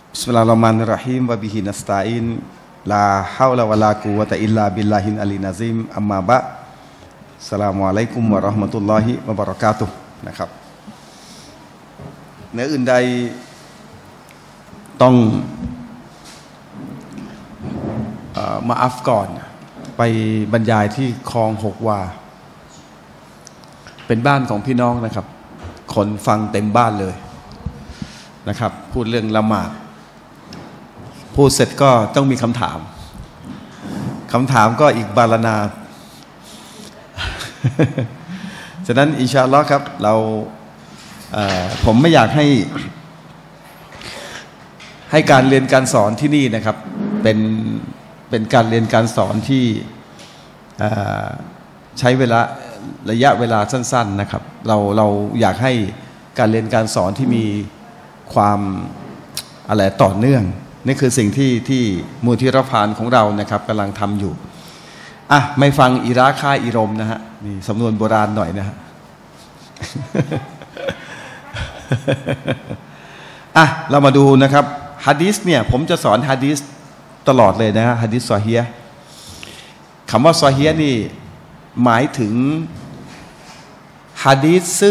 Bismillahirrahmanirrahim wa bihi nasta'in la haula wa la quwwata illa billahil aliyyil azim amma ba Assalamualaikum warahmatullahi wabarakatuhนะครับเหนืออื่นใดต้องมาอัฟก่อนไปบรรยายที่คลองหกวาเป็นบ้านของพี่น้องนะครับคนฟังเต็มบ้านเลยนะครับพูดเรื่องละหมาดพูดเสร็จก็ต้องมีคำถามก็อีกบาลนาฉะนั้นอินชาอัลลอฮ์ครับเราผมไม่อยากให้การเรียนการสอนที่นี่นะครับเป็นการเรียนการสอนที่ใช้ระยะเวลาสั้นๆนะครับเราอยากให้การเรียนการสอนที่มีความต่อเนื่องนี่คือสิ่งที่มูลที่รับผ่านของเรานะครับกำลังทำอยู่ไม่ฟังอิราค่าอิรมนะฮะนี่สำนวนโบราณหน่อยนะฮะ เรามาดูนะครับฮะดีษเนี่ยผมจะสอนฮะดีษตลอดเลยนะฮะฮะดีษซอฮีฮ์คำว่าซอฮีฮ์นี่หมายถึงฮะดีษซึ่ง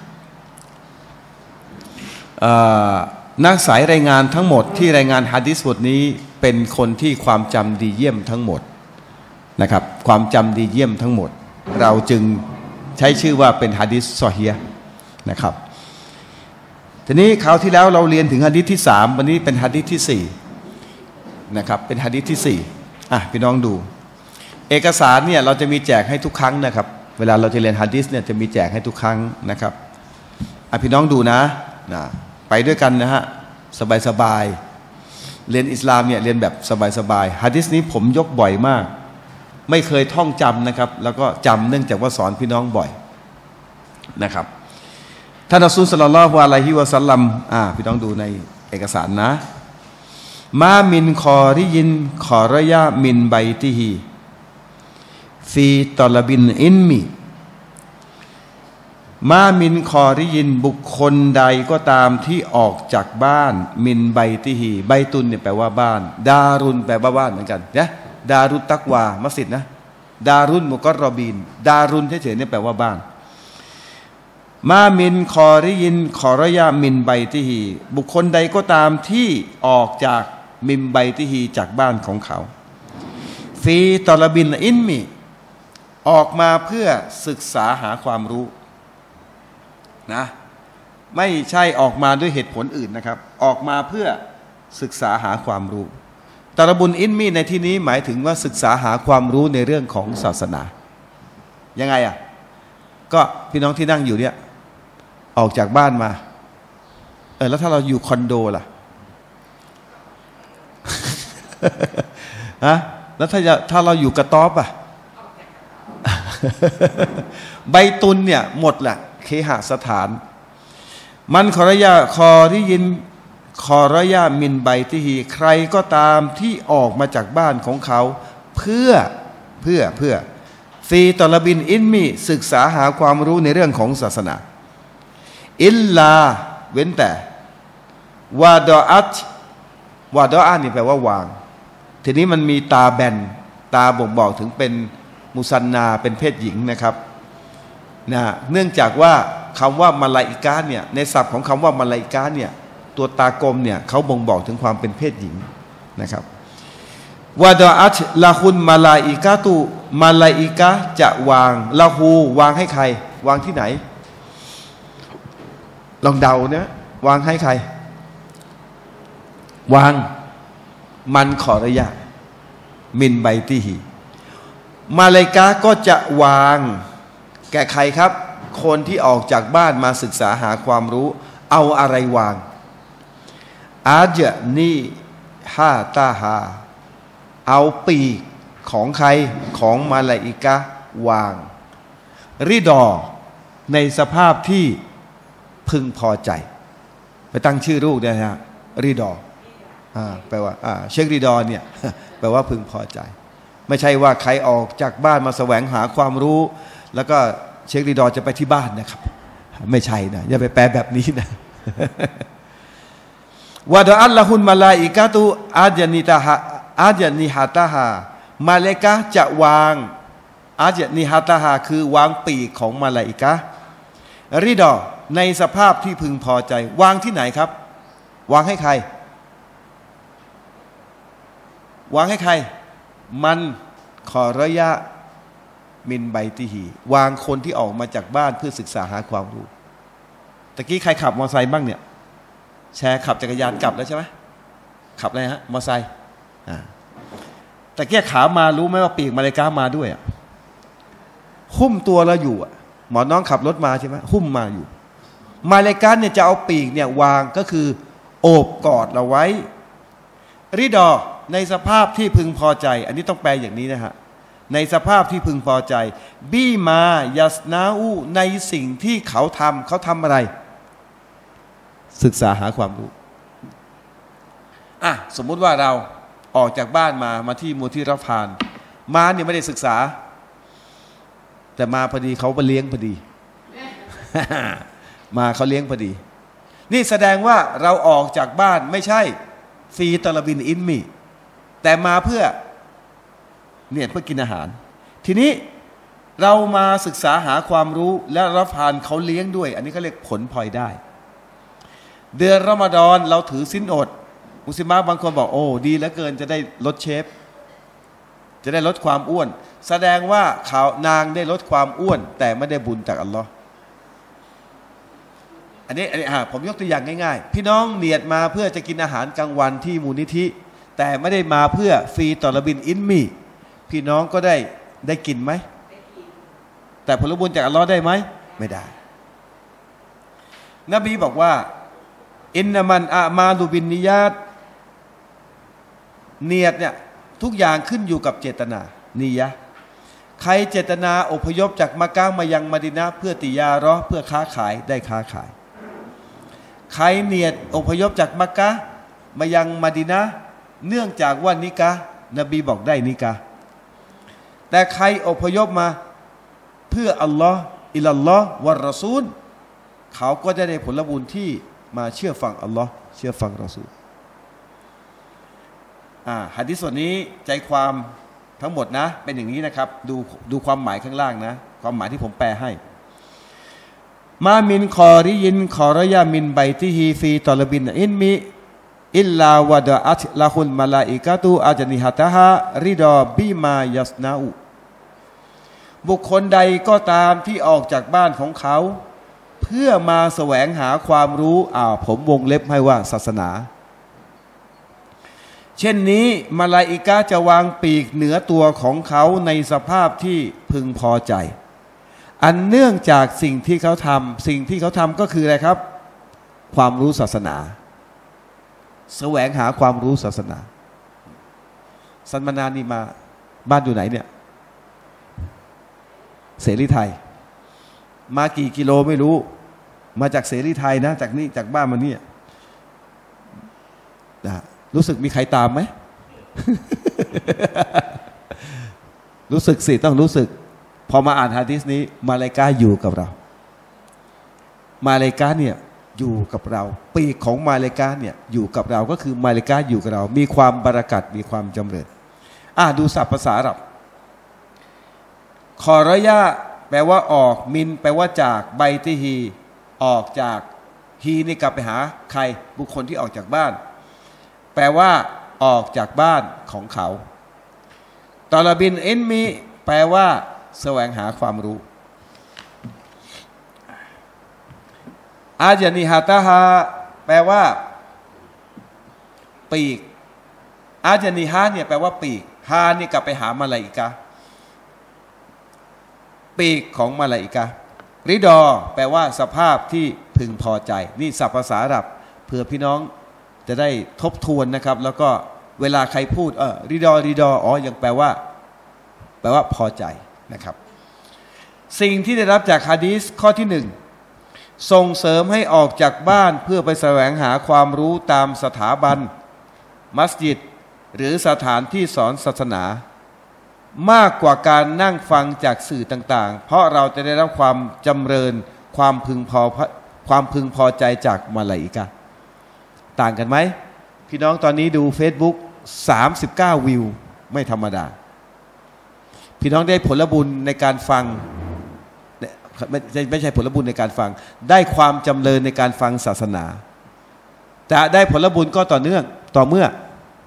นักสายรายงานทั้งหมดที่รายงานฮะดีษบทนี้เป็นคนที่ความจำดีเยี่ยมทั้งหมดนะครับความจำดีเยี่ยมทั้งหมดเราจึงใช้ชื่อว่าเป็นฮะดีษซอฮีฮ์นะครับทีนี้คราวที่แล้วเราเรียนถึงหะดีษที่3วันนี้เป็นหะดีษที่4นะครับเป็นหะดีษที่4พี่น้องดูเอกสารเนี่ยเราจะมีแจกให้ทุกครั้งนะครับเวลาเราจะเรียนหะดีษเนี่ยจะมีแจกให้ทุกครั้งนะครับพี่น้องดูนะไปด้วยกันนะฮะสบายๆเรียนอิสลามเนี่ยเรียนแบบสบายๆหะดีษนี้ผมยกบ่อยมากไม่เคยท่องจำนะครับแล้วก็จำเนื่องจากว่าสอนพี่น้องบ่อยนะครับท่านรอซูลศ็อลลัลลอฮุอะลัยฮิวะซัลลัมพี่น้องดูในเอกสารนะมามินคอริยินคอรยะมินไบติฮีฟีตอลบินอินมีมามินคอริยินบุคคลใดก็ตามที่ออกจากบ้านมินไบติฮีไบตุนเนี่ยแปลว่าบ้านดารุนแปลว่าบ้านเหมือนกันนะดารุตตักวามัสยิดนะดารุนมุกรรบีนดารุนเฉยๆเนี่ยแปลว่าบ้านมามินคอริยินคอรยะมินไบติฮีบุคคลใดก็ตามที่ออกจากมินไบติฮีจากบ้านของเขาฟีตอลบินอินมีออกมาเพื่อศึกษาหาความรู้นะไม่ใช่ออกมาด้วยเหตุผลอื่นนะครับออกมาเพื่อศึกษาหาความรู้ตอลบุนอินมีในที่นี้หมายถึงว่าศึกษาหาความรู้ในเรื่องของศาสนายังไงก็พี่น้องที่นั่งอยู่เนี่ยออกจากบ้านมาแล้วถ้าเราอยู่คอนโดล่ะ แล้วถ้าเราอยู่กระต๊อบใบตุนเนี่ยหมดแหละเคหสถานมันคอรยะคอที่ยินคอรยะมินใบที่ฮีใครก็ตามที่ออกมาจากบ้านของเขาเพื่อฟีตอลบินอินมีศึกษาหาความรู้ในเรื่องของศาสนาอิลลาเว้นแต่วาดออัตนี่แปลว่าวางทีนี้มันมีตาแบนตาบ่งบอกถึงเป็นมุซันนาเป็นเพศหญิงนะครับเนื่องจากว่าคำว่ามาลาอิกะเนี่ยในศัพท์ของคำว่ามาลาอิกะเนี่ยตัวตากลมเนี่ยเขาบ่งบอกถึงความเป็นเพศหญิงนะครับวาดออัตละหุนมาลาอิกะตุมาลาอิกะจะวางละหูวางให้ใครวางที่ไหนลองเดาเนี่ยวางให้ใครวางมันขอระยะมินไบติฮีมาลาอิกะก็จะวางแก่ใครครับคนที่ออกจากบ้านมาศึกษาหาความรู้เอาอะไรวางอาจนีฮาตาฮาเอาปีกของใครของมาลาอิกะวางริดอในสภาพที่พึงพอใจไปตั้งชื่อลูกเนี่ยนะริดอแปลว่าเชคริดอเนี่ยแปลว่าพึงพอใจไม่ใช่ว่าใครออกจากบ้านมาแสวงหาความรู้แล้วก็เชคริดอจะไปที่บ้านนะครับไม่ใช่นะอย่าไปแปลแบบนี้นะวะดะอัลละฮุนมาลาอิกะตุอาญะนิฮะตาฮามาเลกะจะวางอาญะนิฮะตาฮาคือวางปีกของมาลาอิกะริดอในสภาพที่พึงพอใจวางที่ไหนครับวางให้ใครวางให้ใครมันขอระยะมินไบติฮีวางคนที่ออกมาจากบ้านเพื่อศึกษาหาความรู้ตะกี้ใครขับมอเตอร์ไซค์บ้างเนี่ยแชร์ขับจักรยานกลับแล้วใช่ไหมขับอะไรฮะมอเตอร์ไซค์ตะกี้ขามารู้ไหมว่าปีกมาเลกามาด้วยหุ้มตัวเราอยู่หมอน้องขับรถมาใช่ไหมหุ้มมาอยู่มาเลกาเนี่ยจะเอาปีกเนี่ยวางก็คือโอบกอดเราไว้ริดอในสภาพที่พึงพอใจอันนี้ต้องแปลอย่างนี้นะฮะในสภาพที่พึงพอใจบีมายัสนาอูในสิ่งที่เขาทำอะไรศึกษาหาความรู้สมมุติว่าเราออกจากบ้านมาที่มูลที่รับพานมาเนี่ยไม่ได้ศึกษาแต่มาพอดีเขาไปเลี้ยงพอดี มาเขาเลี้ยงพอดีนี่แสดงว่าเราออกจากบ้านไม่ใช่ฟีตะลบินอินมีแต่มาเพื่อกินอาหารทีนี้เรามาศึกษาหาความรู้และรับทานเขาเลี้ยงด้วยอันนี้เขาเรียกผลพลอยได้เดือนรอมฎอนเราถือศีลอดมุสลิมบางคนบอกโอ้ดีเหลือเกินจะได้ลดเชฟจะได้ลดความอ้วนแสดงว่านางได้ลดความอ้วนแต่ไม่ได้บุญจากอัลลอฮ์อันนี้ผมยกตัวอย่างง่ายๆพี่น้องเนียดมาเพื่อจะกินอาหารกลางวันที่มูลนิธิแต่ไม่ได้มาเพื่อฟรีต่อระบินอินมีพี่น้องก็ได้กินไหมแต่ผลบุญจากอัลลอฮ์ได้ไหมไม่ได้นบีบอกว่าอินนามันอามาลุบินนิยาตเนียดเนี่ยทุกอย่างขึ้นอยู่กับเจตนานียะใครเจตนาอพยพจากมักกะห์มายังมะดีนะห์เพื่อติยาเราะห์เพื่อค้าขายได้ค้าขายใครเนียดอพยพจากมักกะห์มายังมะดีนะห์เนื่องจากว่านิกะห์นบีบอกได้นิกะห์แต่ใครอพยพมาเพื่ออัลลอฮ์อิลลัลลอฮ์วะรอซูลเขาก็จะได้ผลบุญที่มาเชื่อฟังอัลลอฮ์เชื่อฟังรอซูลหะดีษส่วนนี้ใจความทั้งหมดนะเป็นอย่างนี้นะครับดูความหมายข้างล่างนะความหมายที่ผมแปลให้มามินคอริยินคอรยามินไบติฮีฟีตอลบินอินมิอิลลาวะดะอัตละฮุลมาลาอิกะตุอาจนิฮะตะฮะริดอบิมายัสนาอุบุคคลใดก็ตามที่ออกจากบ้านของเขาเพื่อมาแสวงหาความรู้ผมวงเล็บให้ว่าศาสนาเช่นนี้มาลาอิกะจะวางปีกเหนือตัวของเขาในสภาพที่พึงพอใจอันเนื่องจากสิ่งที่เขาทำก็คืออะไรครับความรู้ศาสนาแสวงหาความรู้ศาสนาสันมานานนี่มาบ้านอยู่ไหนเนี่ยเสรีไทยมากี่กิโลไม่รู้มาจากเสรีไทยนะจากนี่จากบ้านมาเนี่ยรู้สึกมีใครตามไหม รู้สึกสิต้องรู้สึกพอมาอ่านหะดีษนี้มาลาอิกะห์อยู่กับเรามาลาอิกะห์เนี่ยอยู่กับเราปีกของมาลาอิกะห์เนี่ยอยู่กับเราก็คือมาลาอิกะห์อยู่กับเรามีความบารักัตมีความจำเริญดูศัพท์ภาษาอาหรับคอรยะแปลว่าออกมินแปลว่าจากไบติฮีออกจากฮีนี่กลับไปหาใครบุคคลที่ออกจากบ้านแปลว่าออกจากบ้านของเขาตอลบินอินมีแปลว่าแสวงหาความรู้อาญานิฮะตะฮาแปลว่าปีกอาญานิฮะเนี่ยแปลว่าปีกฮานี่กลับไปหามาลาอิกะห์ปีกของมาลาอิกะห์ริดอแปลว่าสภาพที่พึงพอใจนี่ศัพท์ภาษาอาหรับเพื่อพี่น้องจะได้ทบทวนนะครับแล้วก็เวลาใครพูดริดอยังแปลว่าพอใจนะครับสิ่งที่ได้รับจากหะดีษข้อที่ 1ส่งเสริมให้ออกจากบ้านเพื่อไปแสวงหาความรู้ตามสถาบันมัสยิดหรือสถานที่สอนศาสนามากกว่าการนั่งฟังจากสื่อต่างๆเพราะเราจะได้รับความจำเริญความพึงพอใจจากมาลาอิกะห์ต่างกันไหมพี่น้องตอนนี้ดู Facebook 39 วิวไม่ธรรมดาพี่น้องได้ผลบุญในการฟังไม่ใช่ผลบุญในการฟังได้ความจำเริญในการฟังศาสนาจะได้ผลบุญก็ต่อเนื่องต่อเมื่อ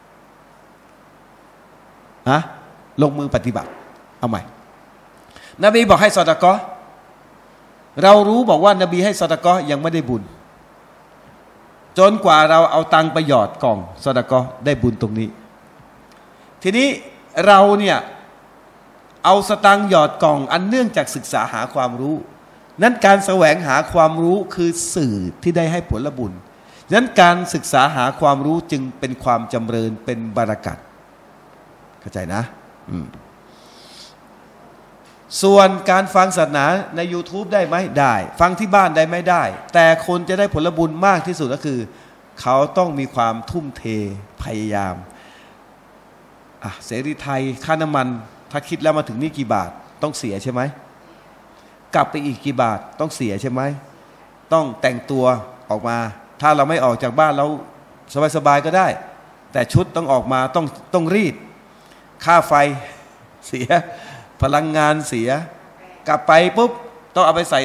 ลงมือปฏิบัติเอาใหม่นบีบอกให้ซอดะกอฮ์เรารู้บอกว่านบีให้ซอดะกอฮ์ยังไม่ได้บุญจนกว่าเราเอาตังไปหยอดกล่องซอดะกอฮ์ได้บุญตรงนี้ทีนี้เราเนี่ยเอาสตังหยอดกล่องอันเนื่องจากศึกษาหาความรู้นั้นการแสวงหาความรู้คือสื่อที่ได้ให้ผลบุญนั้นการศึกษาหาความรู้จึงเป็นความจำเริญเป็นบารอกัตเข้าใจนะส่วนการฟังศาสนาใน YouTube ได้ไหมได้ฟังที่บ้านได้ไหมได้แต่คนจะได้ผลบุญมากที่สุดก็คือเขาต้องมีความทุ่มเทพยายามเสรีไทยค่าน้ำมันถ้าคิดแล้วมาถึงนี่กี่บาทต้องเสียใช่ไหมกลับไปอีกกี่บาทต้องเสียใช่ไหมต้องแต่งตัวออกมาถ้าเราไม่ออกจากบ้านเราสบายๆก็ได้แต่ชุดต้องออกมาต้องรีดค่าไฟเสียพลังงานเสียกลับไปปุ๊บต้องเอาไปใส่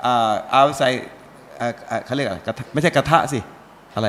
เขาเรียกอะไรไม่ใช่กระทะสิอะไร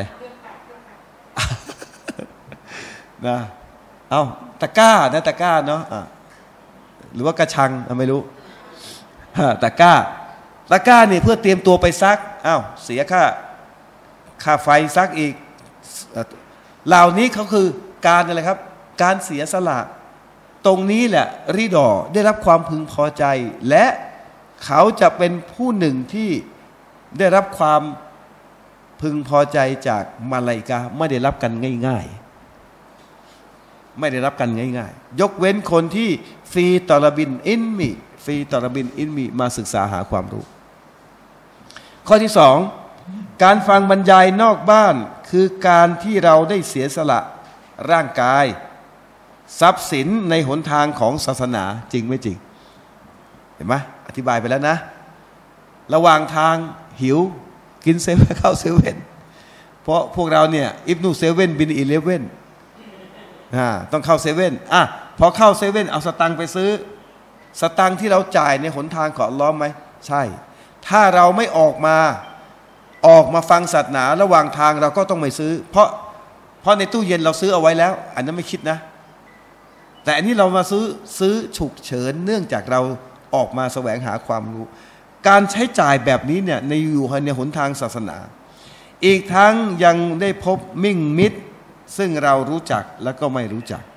นะเอาตะกร้านะตะกร้าเนาะหรือว่ากระชังไม่รู้ตะกร้านี่เพื่อเตรียมตัวไปซักเสียค่าไฟซักอีกเหล่านี้เขาคือการอะไรครับการเสียสละตรงนี้แหละริดอได้รับความพึงพอใจและเขาจะเป็นผู้หนึ่งที่ได้รับความพึงพอใจจากมาลาอิกะฮ์ไม่ได้รับกันง่ายๆไม่ได้รับกันง่ายๆยกเว้นคนที่ฟีตอลบินอินมีมาศึกษาหาความรู้ข้อที่สองการฟังบรรยายนอกบ้านคือการที่เราได้เสียสละร่างกายทรัพย์สินในหนทางของศาสนาจริงไม่จริงเห็นไหมอธิบายไปแล้วนะระหว่างทางหิวกินเซเว่นเข้าเซเว่นเพราะพวกเราเนี่ยอิบนุเซเว่นบิน11ต้องเข้าเซเว่นพอเข้าเซเว่นเอาสตังค์ไปซื้อสตังค์ที่เราจ่ายในหนทางของอัลเลาะห์ไหมใช่ถ้าเราไม่ออกมาฟังศาสนาระหว่างทางเราก็ต้องไม่ซื้อเพราะในตู้เย็นเราซื้อเอาไว้แล้วอันนั้นไม่คิดนะแต่อันนี้เรามาซื้อฉุกเฉินเนื่องจากเราออกมาแสวงหาความรู้การใช้จ่ายแบบนี้เนี่ยในอยู่ในหนทางศาสนาอีกทั้งยังได้พบมิ่งมิตรซึ่งเรารู้จักและก็ไม่รู้จัก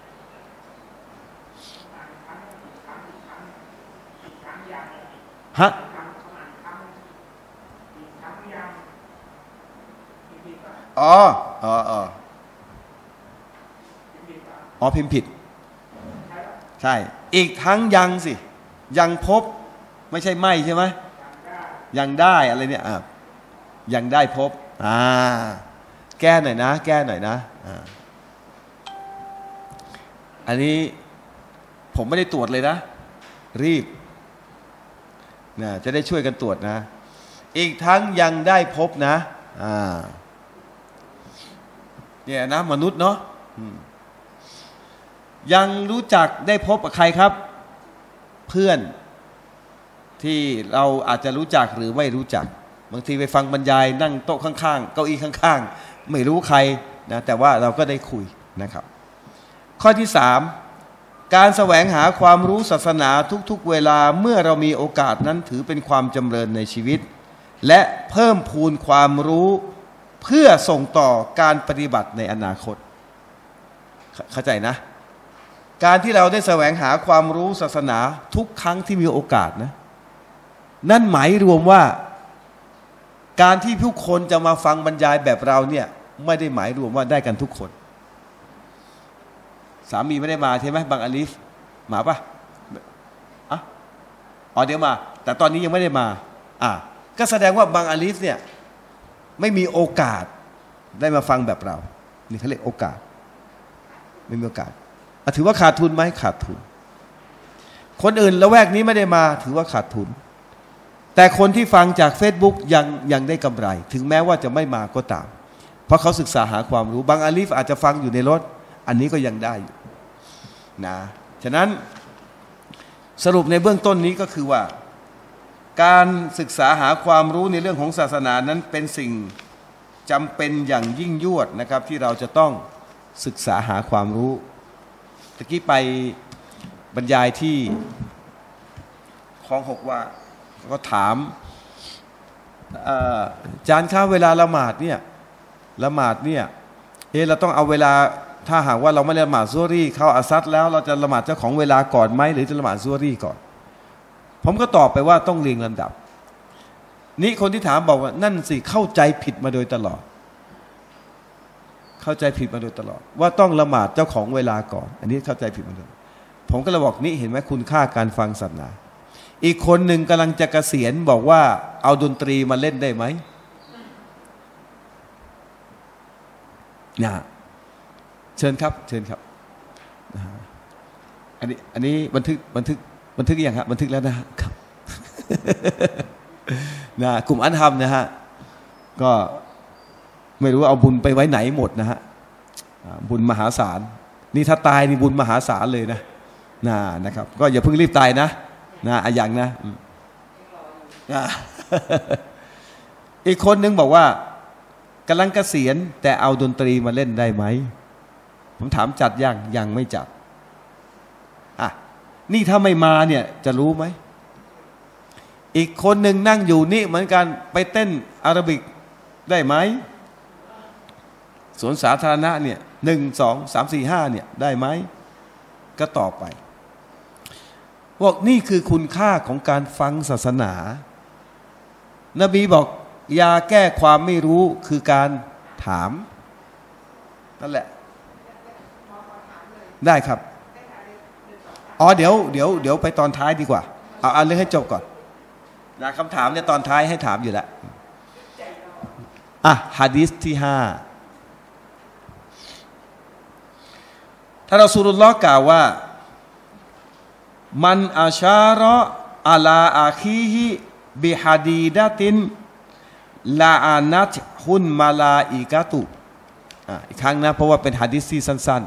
พิมพ์ผิดใช่อีกทั้งยังพบไม่ใช่ไม่ใช่ไหมยังได้อะไรเนี่ยยังได้พบแก้หน่อยนะอันนี้ผมไม่ได้ตรวจเลยนะรีบจะได้ช่วยกันตรวจนะอีกทั้งยังได้พบนะเนี่ยนะมนุษย์เนาะยังรู้จักได้พบกับใครครับเพื่อนที่เราอาจจะรู้จักหรือไม่รู้จักบางทีไปฟังบรรยายนั่งโต๊ะข้างๆเก้าอี้ข้างๆไม่รู้ใครนะแต่ว่าเราก็ได้คุยนะครับข้อที่สามการแสวงหาความรู้ศาสนาทุกๆเวลาเมื่อเรามีโอกาสนั้นถือเป็นความจำเริญในชีวิตและเพิ่มพูนความรู้เพื่อส่งต่อการปฏิบัติในอนาคตเข้าใจนะการที่เราได้แสวงหาความรู้ศาสนาทุกครั้งที่มีโอกาสนะนั่นหมายรวมว่าการที่ผู้คนจะมาฟังบรรยายแบบเราเนี่ยไม่ได้หมายรวมว่าได้กันทุกคนสามีไม่ได้มาใช่ไหมบางอาลีฟมาปะเดี๋ยวมาแต่ตอนนี้ยังไม่ได้มาก็แสดงว่าบางอาลีฟเนี่ยไม่มีโอกาสได้มาฟังแบบเรานี่เขาเรียกโอกาสไม่มีโอกาสถือว่าขาดทุนไหมขาดทุนคนอื่นละแวกนี้ไม่ได้มาถือว่าขาดทุนแต่คนที่ฟังจาก Facebook ยังได้กำไรถึงแม้ว่าจะไม่มาก็ตามเพราะเขาศึกษาหาความรู้บางอาลีฟอาจจะฟังอยู่ในรถอันนี้ก็ยังได้อยู่นะฉะนั้นสรุปในเบื้องต้นนี้ก็คือว่าการศึกษาหาความรู้ในเรื่องของศาสนานั้นเป็นสิ่งจำเป็นอย่างยิ่งยวดนะครับที่เราจะต้องศึกษาหาความรู้ตะกี้ไปบรรยายที่คลอง6ว่าก็ถามอาจารย์ครับเวลาละหมาดเนี่ยเราต้องเอาเวลาถ้าหากว่าเราไม่ละหมาดซุฮรีเข้าอัสซัดแล้วเราจะละหมาดเจ้าของเวลาก่อนไหมหรือจะละหมาดซุฮรีก่อนผมก็ตอบไปว่าต้องเรียงลำดับนี่คนที่ถามบอกว่านั่นสิเข้าใจผิดมาโดยตลอดว่าต้องละหมาดเจ้าของเวลาก่อนอันนี้เข้าใจผิดมาโดยผมก็เลยบอกนี่เห็นไหมคุณค่าการฟังศาสนาอีกคนหนึ่งกำลังจะเกษียณบอกว่าเอาดนตรีมาเล่นได้ไหมนะเชิญครับอันนี้บันทึกอย่างครับบันทึกแล้วนะครับ นะกลุ่มอันฮัมนะฮะก็ไม่รู้ว่าเอาบุญไปไว้ไหนหมดนะฮะบุญมหาศาลนี่ถ้าตายนี่บุญมหาศาลเลยนะครับก็อย่าเพิ่งรีบตายนะอย่างนะอีกคนนึงบอกว่ากำลังเกษียณแต่เอาดนตรีมาเล่นได้ไหมผมถามจัดยังไม่จัดนี่ถ้าไม่มาเนี่ยจะรู้ไหมอีกคนหนึ่งนั่งอยู่นี่เหมือนกันไปเต้นอาราบิกได้ไหมสวนสาธารณะเนี่ย1 2 3 4 5เนี่ยได้ไหมก็ต่อไปบอกนี่คือคุณค่าของการฟังศาสนานบีบอกยาแก้ความไม่รู้คือการถามนั่นแหละได้ครับเดี๋ยวไปตอนท้ายดีกว่าเอาเรื่องให้จบก่อนคำถามเนี่ยตอนท้ายให้ถามอยู่แล้วหะดีษที่5ท่านรอซูลุลลอฮ์กล่าวว่ามันอาชาระอัลาอาคีฮิบิฮะดีดะตินลาอานัตฮุนมาลาอิกะตุอีกครั้งนะเพราะว่าเป็นหะดีษที่สั้น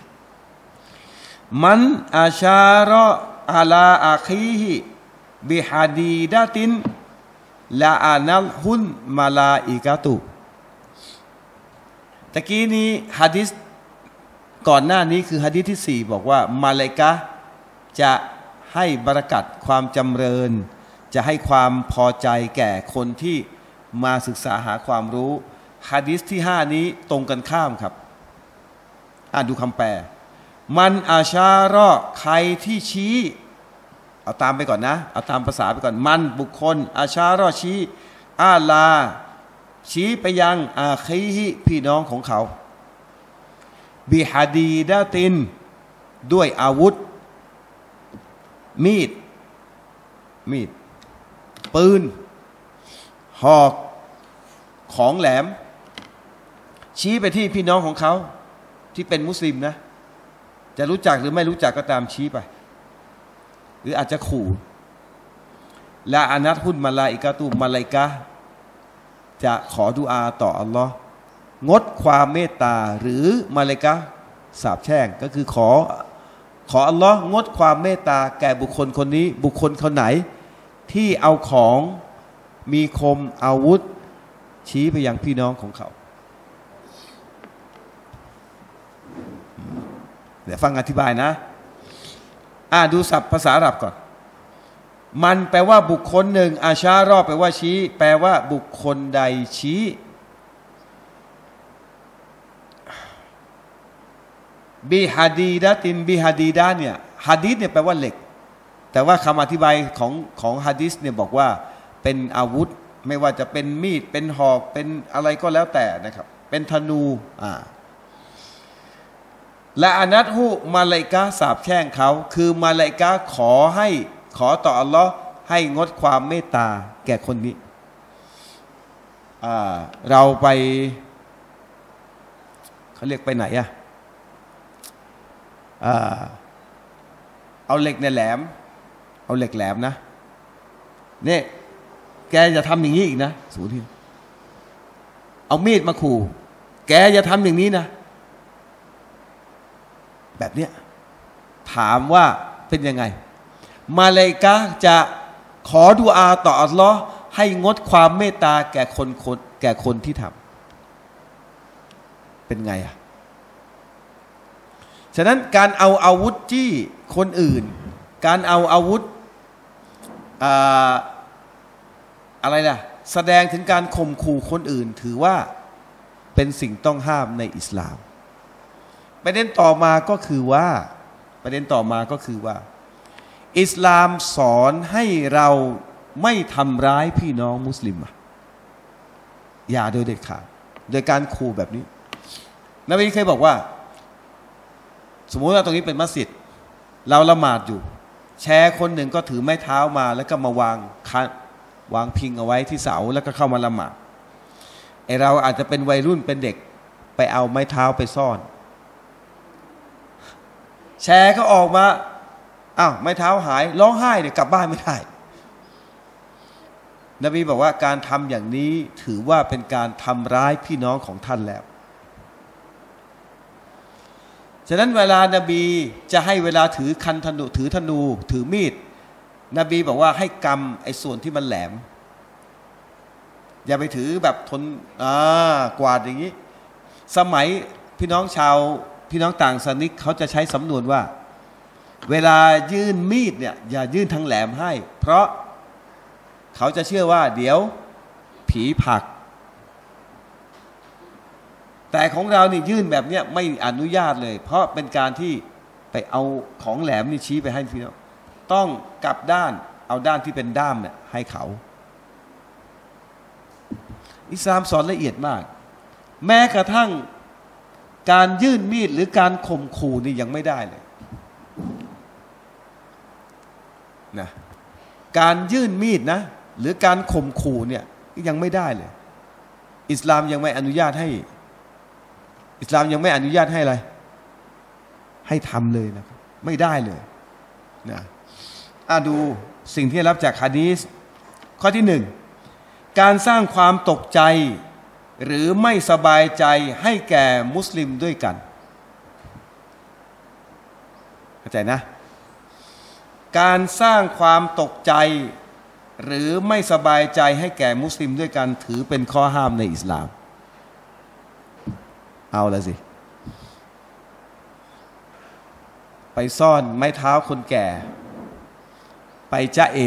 ๆมันอาชาระอัลาอาคีฮิบิฮะดีดะตินลาอานัตฮุนมาลาอิกะตุตะกี้นี้หะดีษก่อนหน้านี้คือหะดีษที่4บอกว่ามาลาอิกะฮ์จะให้บารกัตความจำเริญจะให้ความพอใจแก่คนที่มาศึกษาหาความรู้หะดีษที่5นี้ตรงกันข้ามครับดูคำแปลมันอาชาระใครที่ชี้เอาตามไปก่อนนะเอาตามภาษาไปก่อนมันบุคคลอาชาระชี้อาลาชี้ไปยังอาคีฮิพี่น้องของเขาบิฮะดีดะตินด้วยอาวุธมีดปืนหอกของแหลมชี้ไปที่พี่น้องของเขาที่เป็นมุสลิมนะจะรู้จักหรือไม่รู้จักก็ตามชี้ไปหรืออาจจะขู่ละอานัตฮุนมาลาอิกะตุมาลาอิกะฮ์จะขอดุอาต่ออัลลอฮ์งดความเมตตาหรือมาลาอิกะฮ์สาปแช่งก็คือขออัลลอฮ์งดความเมตตาแก่บุคคลคนนี้บุคคลคนไหนที่เอาของมีคมอาวุธชี้ไปยังพี่น้องของเขาเดี๋ยวฟังอธิบายนะดูศัพท์ภาษาอาหรับก่อนมันแปลว่าบุคคลหนึ่งอาชารอแปลว่าชี้แปลว่าบุคคลใดชี้บิฮะดีดะตินบิฮะดีดะเนี่ยฮะดีษเนี่ยแปลว่าเหล็กแต่ว่าคำอธิบายของฮะดีษเนี่ยบอกว่าเป็นอาวุธไม่ว่าจะเป็นมีดเป็นหอกเป็นอะไรก็แล้วแต่นะครับเป็นธนูและอานัตฮุมาลาอิกะฮ์สาปแช่งเขาคือมาลาอิกะฮ์ขอต่ออัลลอฮ์ให้งดความเมตตาแก่คนนี้เราไปเขาเรียกไปไหนเอาเหล็กเนี่ยแหลมเอาเหล็กแหลมนะนี่แกจะทำอย่างนี้อีกนะสูทีเอามีดมาขู่กอย่าทำอย่างนี้นะแบบเนี้ยถามว่าเป็นยังไงมาเลย์กะห์จะขอดุอาต่ออัลลอฮ์ให้งดความเมตตาแก่คนที่ทำเป็นไงอ่ะฉะนั้นการเอาอาวุธจี้คนอื่นการเอาอาวุธอะไรล่ะแสดงถึงการข่มขู่คนอื่นถือว่าเป็นสิ่งต้องห้ามในอิสลามประเด็นต่อมาก็คือว่าอิสลามสอนให้เราไม่ทำร้ายพี่น้องมุสลิมอย่าโดยเด็ดขาดโดยการขู่แบบนี้นบีเคยบอกว่าสมมติว่าตรงนี้เป็นมัสยิดเราละหมาดอยู่แชร์คนหนึ่งก็ถือไม้เท้ามาแล้วก็มาวางพิงเอาไว้ที่เสาแล้วก็เข้ามาละหมาดไอเราอาจจะเป็นวัยรุ่นเป็นเด็กไปเอาไม้เท้าไปซ่อนแชร์ก็ออกมาอ้าวไม้เท้าหายร้องไห้เนี่ยกลับบ้านไม่ได้นบีบอกว่าการทำอย่างนี้ถือว่าเป็นการทำร้ายพี่น้องของท่านแล้วฉะนั้นเวลานบีจะให้เวลาถือธนูถือมีดนบีบอกว่าให้กำไอ้ส่วนที่มันแหลมอย่าไปถือแบบกวาดอย่างนี้สมัยพี่น้องต่างศาสนิกเขาจะใช้สำนวนว่าเวลายื่นมีดเนี่ยอย่ายื่นทางแหลมให้เพราะเขาจะเชื่อว่าเดี๋ยวผีผลักแต่ของเรานี่ยื่นแบบเนี้ยไม่อนุญาตเลยเพราะเป็นการที่ไปเอาของแหลมนี่ชี้ไปให้พี่น้องต้องกลับด้านเอาด้านที่เป็นด้ามเนี่ยให้เขาอิสลามสอนละเอียดมากแม้กระทั่งการยื่นมีดหรือการข่มขู่นี่ยังไม่ได้เลยนะการยื่นมีดนะหรือการข่มขู่เนี่ยยังไม่ได้เลยอิสลามยังไม่อนุญาตให้อะไรให้ทำเลยนะครับไม่ได้เลยนะดูสิ่งที่รับจากหะดีษข้อที่หนึ่งการสร้างความตกใจหรือไม่สบายใจให้แก่มุสลิมด้วยกันเข้าใจนะการสร้างความตกใจหรือไม่สบายใจให้แก่มุสลิมด้วยกันถือเป็นข้อห้ามในอิสลามเอาละสิไปซ่อนไม้เท้าคนแก่ไปจ๊ะเอ๋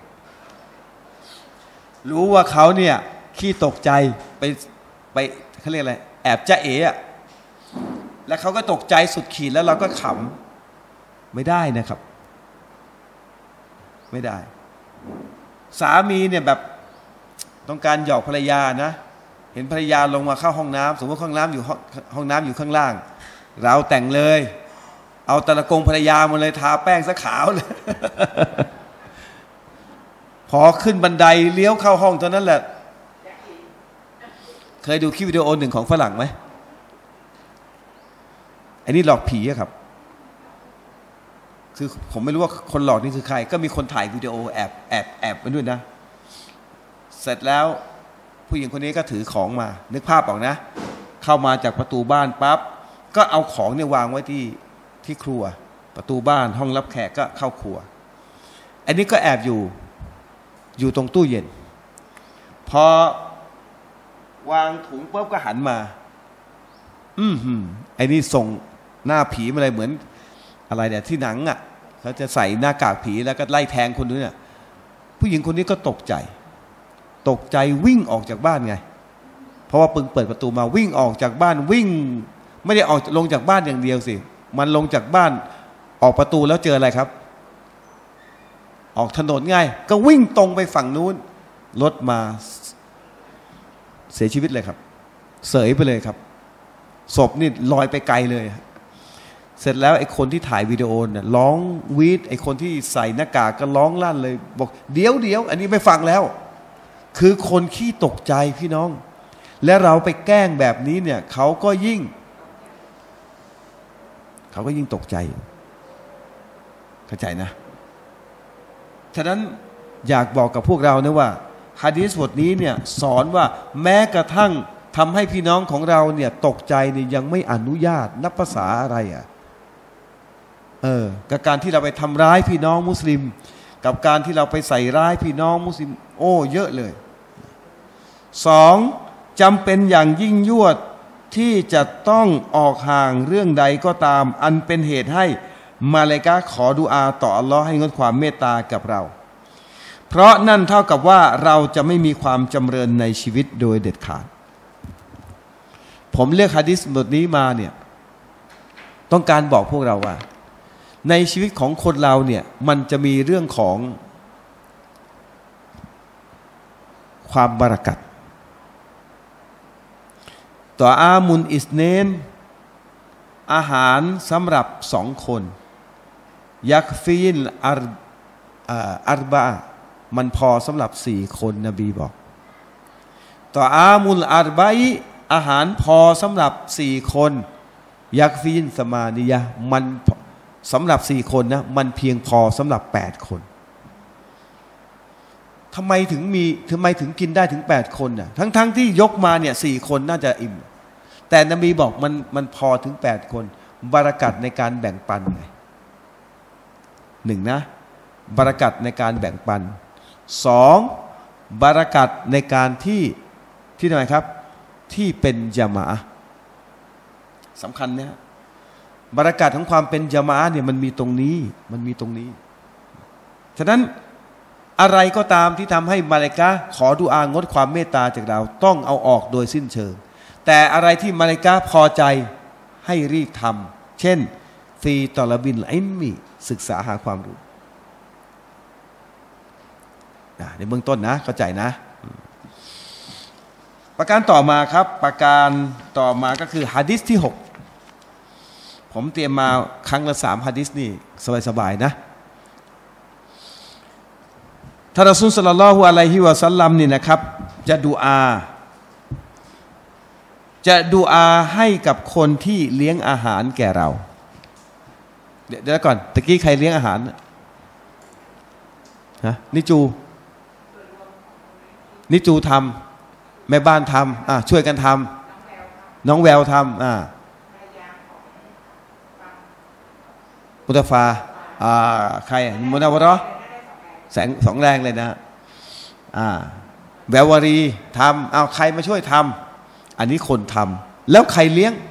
รู้ว่าเขาเนี่ยขี้ตกใจไปเขาเรียกอะไรแอบจ๊ะเอ๋แล้วเขาก็ตกใจสุดขีดแล้วเราก็ขำไม่ได้นะครับไม่ได้สามีเนี่ยแบบต้องการหยอกภรรยานะเห็นภรรยาลงมาเข้าห้องน้ำสมมติห้องน้ำอยู่ข้างล่างเราแต่งเลยเอาตะละกงภรรยามาเลยทาแป้งซะขาวเลย พอขึ้นบันไดเลี้ยวเข้าห้องเท่านั้นแหละเคยดูคลิปวิดีโอหนึ่งของฝรั่งไหมไอ้นี่หลอกผีอะครับคือผมไม่รู้ว่าคนหลอกนี่คือใครก็มีคนถ่ายวิดีโอแอบมาด้วยนะเสร็จแล้วผู้หญิงคนนี้ก็ถือของมานึกภาพออกนะเข้ามาจากประตูบ้านปั๊บก็เอาของเนี่ยวางไว้ที่ครัวประตูบ้านห้องรับแขกก็เข้าครัวอันนี้ก็แอบอยู่ตรงตู้เย็นพอวางถุงปุ๊บก็หันมาไอ้นี่ส่งหน้าผีมาเลยเหมือนอะไรเนี่ยที่หนังอ่ะเขาจะใส่หน้ากากผีแล้วก็ไล่แทงคนนู้นเนี่ยผู้หญิงคนนี้ก็ตกใจวิ่งออกจากบ้านไงเพราะว่าปึงเปิดประตูมาวิ่งออกจากบ้านวิ่งไม่ได้ออกลงจากบ้านอย่างเดียวสิมันลงจากบ้านออกประตูแล้วเจออะไรครับออกถนนไงก็วิ่งตรงไปฝั่งนู้นรถมาเสียชีวิตเลยครับเสยไปเลยครับศพนี่ลอยไปไกลเลยเสร็จแล้วไอ้คนที่ถ่ายวิดีโอเนี่ยร้องวีดไอ้คนที่ใส่หน้ากากก็ร้องลั่นเลยบอกเดี๋ยวอันนี้ไม่ฟังแล้วคือคนขี้ตกใจพี่น้องและเราไปแกล้งแบบนี้เนี่ยเขาก็ยิ่งตกใจเข้าใจนะฉะนั้นอยากบอกกับพวกเรานะว่าหะดีษบทนี้เนี่ยสอนว่าแม้กระทั่งทำให้พี่น้องของเราเนี่ยตกใจนี่ยังไม่อนุญาตนับภาษาอะไรกับการที่เราไปทำร้ายพี่น้องมุสลิมกับการที่เราไปใส่ร้ายพี่น้องมุสลิมโอ้เยอะเลยสองจำเป็นอย่างยิ่งยวดที่จะต้องออกห่างเรื่องใดก็ตามอันเป็นเหตุให้มาเลกะขอดุอาต่ออัลลอฮ์ให้งดความเมตตากับเราเพราะนั่นเท่ากับว่าเราจะไม่มีความจำเริญในชีวิตโดยเด็ดขาดผมเลือกหะดีษบทนี้มาเนี่ยต้องการบอกพวกเราว่าในชีวิตของคนเราเนี่ยมันจะมีเรื่องของความบารักัตต่ออามุนอิสเนนอาหารสำหรับ2 คนยักฟีนอัรบะมันพอสำหรับ4 คนนบีบอกต่ออามุลอัรบะอาหารพอสำหรับ4 คนยักฟีนสมานิยะมันสำหรับ4 คนนะมันเพียงพอสำหรับ8 คนทำไมถึงกินได้ถึง8 คนน่ะทั้งที่ยกมาเนี่ย4 คนน่าจะอิ่มแต่นบีบอกมันพอถึง8 คนบารักัตในการแบ่งปันไง1นะบารักัตในการแบ่งปัน2บารักัตในการที่ทำไมครับที่เป็นญะมาอะห์สำคัญนะบารักัตของความเป็นญะมาอะห์เนี่ยมันมีตรงนี้ฉะนั้นอะไรก็ตามที่ทำให้มาเลกะขอดุอางดความเมตตาจากเราต้องเอาออกโดยสิ้นเชิงแต่อะไรที่มาเลกะพอใจให้รีบทำเช่นฟีตอลบินอิลมีศึกษาหาความรู้ในเบื้องต้นนะเข้าใจนะประการต่อมาครับประการต่อมาก็คือหะดีษที่6ผมเตรียมมาครั้งละ3หะดีษนี่สบายๆนะท่านรอซูลศ็อลลัลลอฮุอะลัยฮิวะซัลลัมนี่นะครับจะดุอาให้กับคนที่เลี้ยงอาหารแก่เราเดี๋ยวก่อนตะกี้ใครเลี้ยงอาหารฮะนิจูทำแม่บ้านทำช่วยกันทำน้องแววทำมุตฟาใครมุนาวะรอแสง2 แรงเลยนะแวววารีทำใครมาช่วยทำอันนี้คนทำแล้วใครเลี้ยง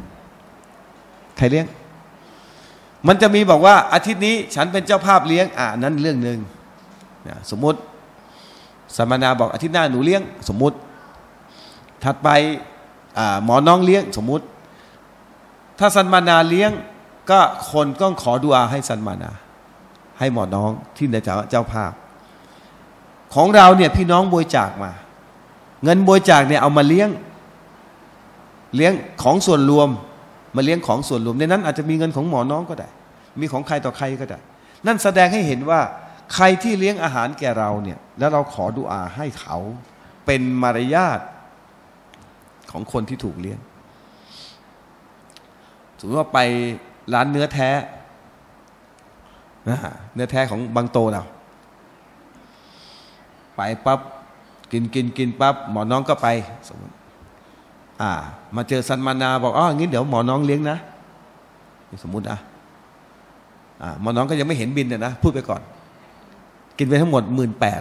มันจะมีบอกว่าอาทิตย์นี้ฉันเป็นเจ้าภาพเลี้ยงนั้นเรื่องหนึ่งสมมุติสัมมนาบอกอาทิตย์หน้าหนูเลี้ยงสมมุติถัดไปหมอน้องเลี้ยงสมมุติถ้าสัมมนาเลี้ยงก็คนก็ขอดุอาให้สัมมนาให้หมอน้องที่ในเจ้าภาพของเราเนี่ยพี่น้องบริจาคมาเงินบริจาคเนี่ยเอามาเลี้ยงของส่วนรวมมาเลี้ยงของส่วนรวมในนั้นอาจจะมีเงินของหมอน้องก็ได้มีของใครต่อใครก็ได้นั่นแสดงให้เห็นว่าใครที่เลี้ยงอาหารแก่เราเนี่ยแล้วเราขอดุอาให้เขาเป็นมารยาทของคนที่ถูกเลี้ยงสมมติว่าไปร้านเนื้อแท้เนื้อแท้ของบางโตเราไปปั๊บกินปั๊บหมอน้องก็ไปสมมติมาเจอสันมานาบอกงี้เดี๋ยวหมอน้องเลี้ยงนะสมมุติหมอน้องก็ยังไม่เห็นบินนะพูดไปก่อนกินไปทั้งหมด 18,000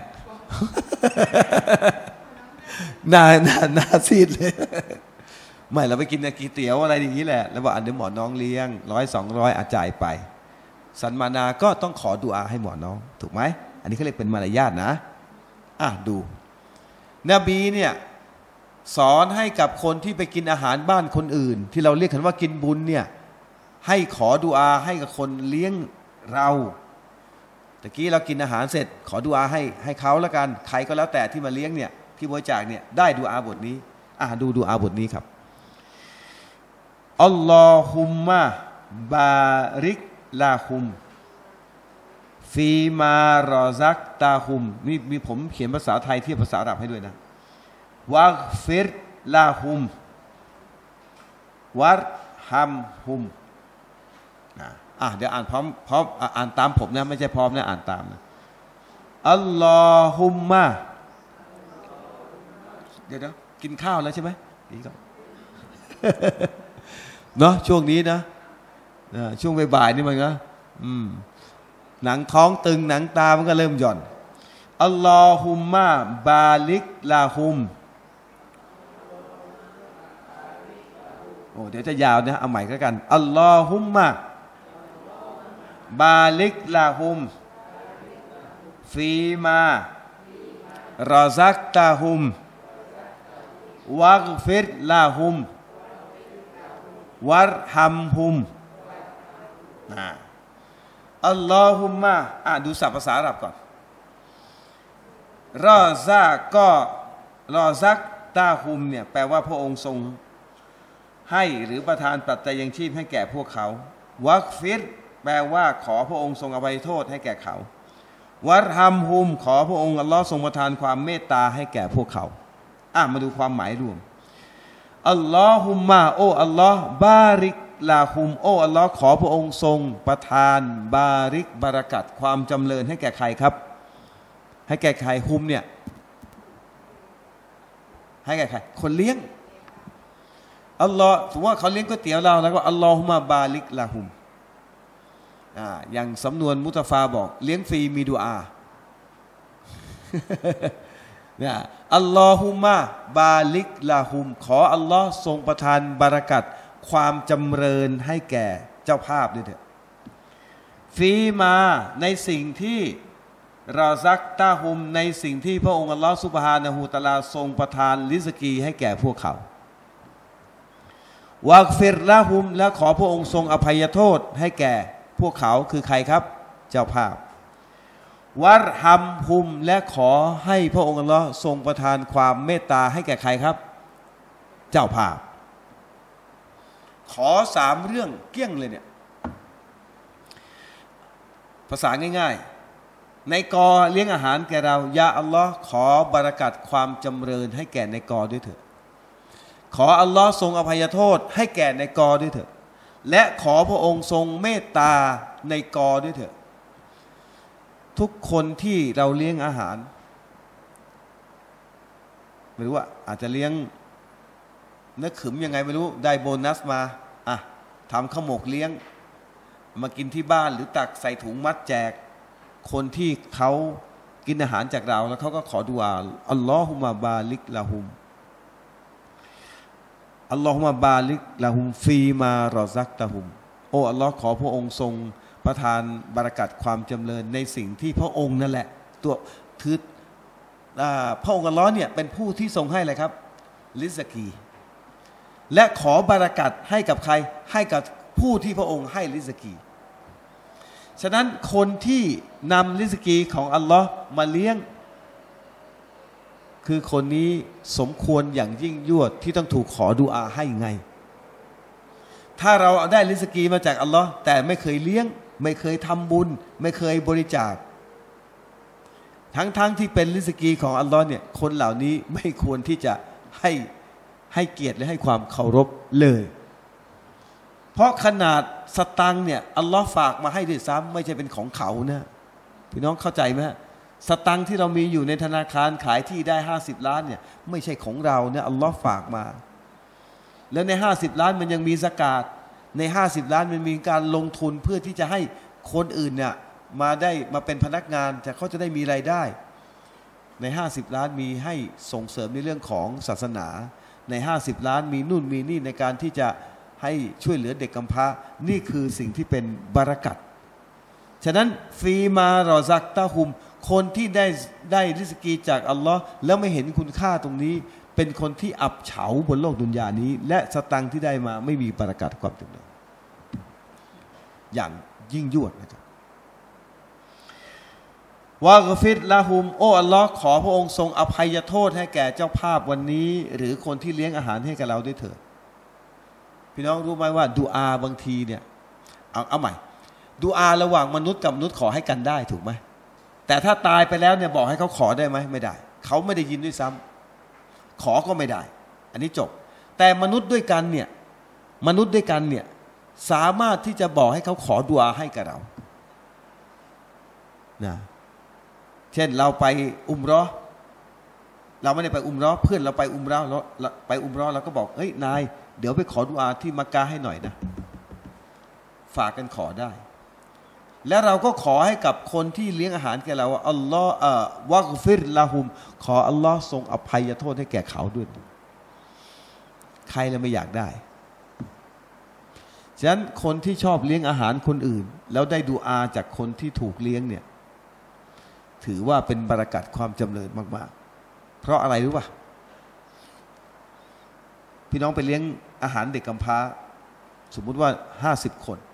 หน้าซีดเลยไม่เราไปกินก๋วยเตี๋ยวอะไรอย่างนี้แหละแล้วบอกเดี๋ยวหมอน้องเลี้ยง100-200จ่ายไปสันมานาก็ต้องขอดุอาให้หมอน้องถูกไหมอันนี้เขาเรียกเป็นมารยาทนะดูนบีเนี่ยสอนให้กับคนที่ไปกินอาหารบ้านคนอื่นที่เราเรียกกันว่ากินบุญเนี่ยให้ขอดุอาให้กับคนเลี้ยงเราตะกี้เรากินอาหารเสร็จขอดุอาให้เขาแล้วกันใครก็แล้วแต่ที่มาเลี้ยงเนี่ยที่บริจาคเนี่ยได้ดุอาบทนี้ดูดุอาบทนี้ครับอัลลอฮุมมะบาริกลาฮุมฟีมารอซักตาฮุมนี่มีผมเขียนภาษาไทยเทียบภาษาอาหรับให้ด้วยนะวักฟิรลาฮุมวัรฮัมฮุมเดี๋ยวอ่านพร้อมอ่านตามผมนะไม่ใช่พร้อมนะอ่านตามนะอัลลอฮุมมะเดี๋ยวกินข้าวแล้วใช่ไหมดีก็เนาะช่วงนี้นะช่วงบ่ายๆนี่มันก็หนังท้องตึงหนังตามันก็เริ่มหย่อนอัลลอฮุมมะบาลิกลาฮุมโอ้เดี๋ยวจะยาวนะเอาใหม่ก็กันอัลลอฮุมมะบาลิกลาฮุมฟีมารอซักตาฮุมวักฟิรลาฮุมวัรฮัมฮุมอัลลอฮุมมะดูศัพท์ภาษาอาหรับก่อนรอซาก็รอซักตาฮุมเนี่ยแปลว่าพระองค์ทรงให้หรือประทานปัจจัยยังชีพให้แก่พวกเขาวักฟิรแปลว่าขอพระองค์ทรงอภัยโทษให้แก่เขาวัรฮัมฮุมขอพระองค์อัลลอฮ์ทรงประทานความเมตตาให้แก่พวกเขามาดูความหมายรวมอัลลอฮุมมะโอ้อัลลอฮ์บาริกลาฮุมโอ้อัลลอฮ์ขอพระองค์ทรงประทานบาริกบารักัตความจำเริญให้แก่ใครครับให้แก่ใครฮุมเนี่ยให้แก่ใครคนเลี้ยงอัลลอฮ์ถือว่าเขาเลี้ยงก๋วยเตี๋ยวเราแล้วก็อัลลอฮุมะบาริกลาฮุมอย่างสำนวนมุตฟาบอกเลี้ยงฟรีมีดุอาเนี่ยอัลลอฮุมะบาลิกลาฮุมขออัลลอฮ์ทรงประทานบารักัตความจำเริญให้แก่เจ้าภาพด้วยเถอะฟีมาในสิ่งที่รอซักตาฮุมในสิ่งที่พระองค์อัลลอฮ์ซุบฮานะฮูตะอาลาทรงประทานริสกีให้แก่พวกเขาวักฟิรละฮุมและขอพระองค์ทรงอภัยโทษให้แก่พวกเขาคือใครครับเจ้าภาพวัรฮัมฮุมและขอให้พระองค์อัลลอฮ์ทรงประทานความเมตตาให้แก่ใครครับเจ้าภาพขอ3เรื่องเกี้ยงเลยเนี่ยภาษาง่ายๆในกอเลี้ยงอาหารแก่เรายาอัลลอฮ์ขอบารักัตความจำเริญให้แก่ในกอด้วยเถอะขออัลลอฮ์ทรงอภัยโทษให้แก่ในกอด้วยเถอะและขอพระองค์ทรงเมตตาในกอด้วยเถอะทุกคนที่เราเลี้ยงอาหารไม่รู้ว่าอาจจะเลี้ยงเนื้อขึมยังไงไม่รู้ได้โบนัสมาทำข้าวหมกเลี้ยงมากินที่บ้านหรือตักใส่ถุงมัดแจกคนที่เขากินอาหารจากเราแล้วเขาก็ขอดุอาอัลลอฮุมะบาลิกลาฮุมอัลลอฮุมะบาลิกลาฮุมฟีมารอซักตะฮุมโอ้อัลลอฮ์ขอพระองค์ทรงประทานบารักัตความจำเริญในสิ่งที่พระองค์นั่นแหละตัวคือพระองค์อัลลอฮ์เนี่ยเป็นผู้ที่ทรงให้อะไรครับริสกีและขอบารักัตให้กับใครให้กับผู้ที่พระองค์ให้ริสกีฉะนั้นคนที่นำริสกีของอัลลอฮ์มาเลี้ยงคือคนนี้สมควรอย่างยิ่งยวดที่ต้องถูกขอดุอาให้ไงถ้าเราได้ริสกีมาจากอัลลอฮ์แต่ไม่เคยเลี้ยงไม่เคยทำบุญไม่เคยบริจาคทั้งที่เป็นริสกีของอัลลอฮ์เนี่ยคนเหล่านี้ไม่ควรที่จะให้เกียรติและให้ความเคารพเลยเพราะขนาดสตังเนี่ยอัลลอฮ์ฝากมาให้ด้วยซ้ำไม่ใช่เป็นของเขานะพี่น้องเข้าใจไหมสตังที่เรามีอยู่ในธนาคารขายที่ได้50 ล้านเนี่ยไม่ใช่ของเราเนี่ยอัลลอฮ์ฝากมาแล้วใน50 ล้านมันยังมีซะกาตใน50 ล้านมันมีการลงทุนเพื่อที่จะให้คนอื่นเนี่ยมาเป็นพนักงานแต่เขาจะได้มีรายได้ใน50 ล้านมีให้ส่งเสริมในเรื่องของศาสนาใน50 ล้านมีนู่นมีนี่ในการที่จะให้ช่วยเหลือเด็กกำพร้านี่คือสิ่งที่เป็นบารักัตฉะนั้นฟีมารอซักตะฮุมคนที่ได้ริสกีจากอัลลอฮ์แล้วไม่เห็นคุณค่าตรงนี้เป็นคนที่อับเฉาบนโลกดุนยานี้และสตังที่ได้มาไม่มีบารักัตความจำเริญอย่างยิ่งยวดนะครับวะกฟิรละฮุมโอ้อัลลอฮ์ขอพระองค์ทรงอภัยโทษให้แก่เจ้าภาพวันนี้หรือคนที่เลี้ยงอาหารให้กับเราด้วยเถิดพี่น้องรู้ไหมว่าดุอาบางทีเนี่ยเอาใหม่ดุอาระหว่างมนุษย์กับมนุษย์ขอให้กันได้ถูกไหมแต่ถ้าตายไปแล้วเนี่ยบอกให้เขาขอได้ไหมไม่ได้เขาไม่ได้ยินด้วยซ้ำขอก็ไม่ได้อันนี้จบแต่มนุษย์ด้วยกันเนี่ยสามารถที่จะบอกให้เขาขอดุอาให้กับเรานะเช่นเราไปอุมเราะห์เราไม่ได้ไปอุมเราะห์เพื่อนเราไปอุมเราะห์แล้วไปอุมเราะห์เราก็บอกเฮ้ยนายเดี๋ยวไปขอดุอาที่มักกะฮ์ให้หน่อยนะฝากกันขอได้และเราก็ขอให้กับคนที่เลี้ยงอาหารแก่เราว่าอัลลอฮ์วะกฟิรละหุมขออัลลอฮ์ทรงอภัยโทษให้แก่เขาด้วยใครเราไม่อยากได้ฉะนั้นคนที่ชอบเลี้ยงอาหารคนอื่นแล้วได้ดุอาจากคนที่ถูกเลี้ยงเนี่ยถือว่าเป็นบารกัตความจำเริญมากๆเพราะอะไรรู้ป่ะพี่น้องไปเลี้ยงอาหารเด็กกำพร้าสมมุติว่า50 คน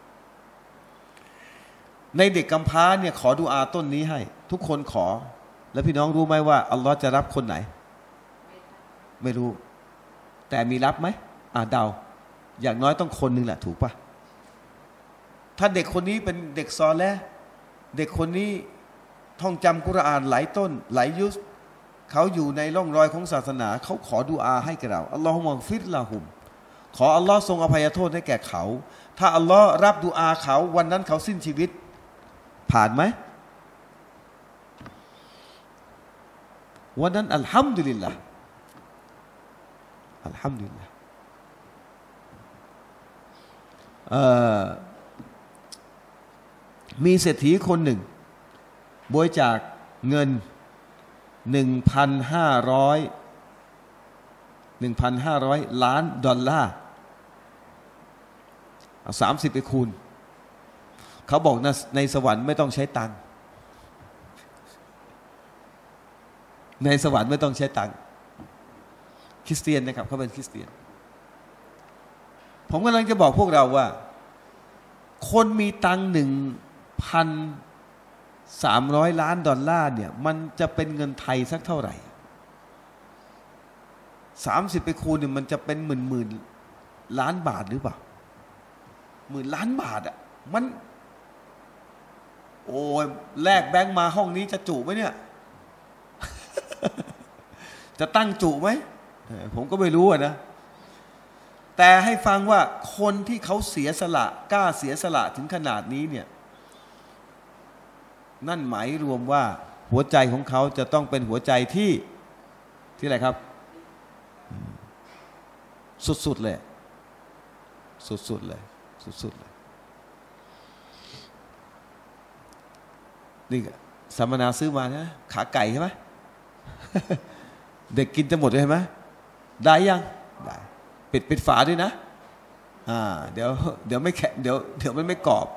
ในเด็กกำพร้าเนี่ยขอดุอาต้นนี้ให้ทุกคนขอแล้วพี่น้องรู้ไหมว่าอัลลอฮ์จะรับคนไหนไม่รู้แต่มีรับไหมเดาอย่างน้อยต้องคนหนึ่งแหละถูกป่ะถ้าเด็กคนนี้เป็นเด็กซอเลห์เด็กคนนี้ท่องจำกุรอานหลายต้นหลายยุสเขาอยู่ในร่องรอยของศาสนาเขาขอดุอาให้แก่เราอัลลอฮุมะฟิรละหุมขออัลลอฮ์ทรงอภัยโทษให้แก่เขาถ้าอัลลอฮ์รับดุอาเขาวันนั้นเขาสิ้นชีวิตผ่านไหมวันนั้นอัลฮัมดุลิลละอัลฮัมดุลิลละมีเศรษฐีคนหนึ่งบริจาคเงิน 1,500 ล้านดอลลาร์เอา30ไปคูณเขาบอกนะในสวรรค์ไม่ต้องใช้ตังค์ในสวรรค์ไม่ต้องใช้ตังค์คริสเตียนนะครับเขาเป็นคริสเตียนผมกำลังจะบอกพวกเราว่าคนมีตังค์1,300 ล้านดอลลาร์เนี่ยมันจะเป็นเงินไทยสักเท่าไหร่30ไปคูณเนี่ยมันจะเป็นหมื่นล้านบาทหรือเปล่า10,000 ล้านบาทอ่ะมันโอ้ยแลกแบงค์มาห้องนี้จะจุไหมเนี่ย จะตั้งจุไหมผมก็ไม่รู้นะแต่ให้ฟังว่าคนที่เขาเสียสละกล้าเสียสละถึงขนาดนี้เนี่ยนั่นหมายรวมว่าหัวใจของเขาจะต้องเป็นหัวใจที่อะไรครับสุดๆเลยสุดๆเลยสุดๆเลยนี่สัมมนาซื้อมานะขาไก่ใช่ไหม เด็กกินจะหมดเลยใช่ไหมได้ยังได้ปิดฝาด้วยนะเดี๋ยวไม่แข็งเดี๋ยวมันไม่กรอบ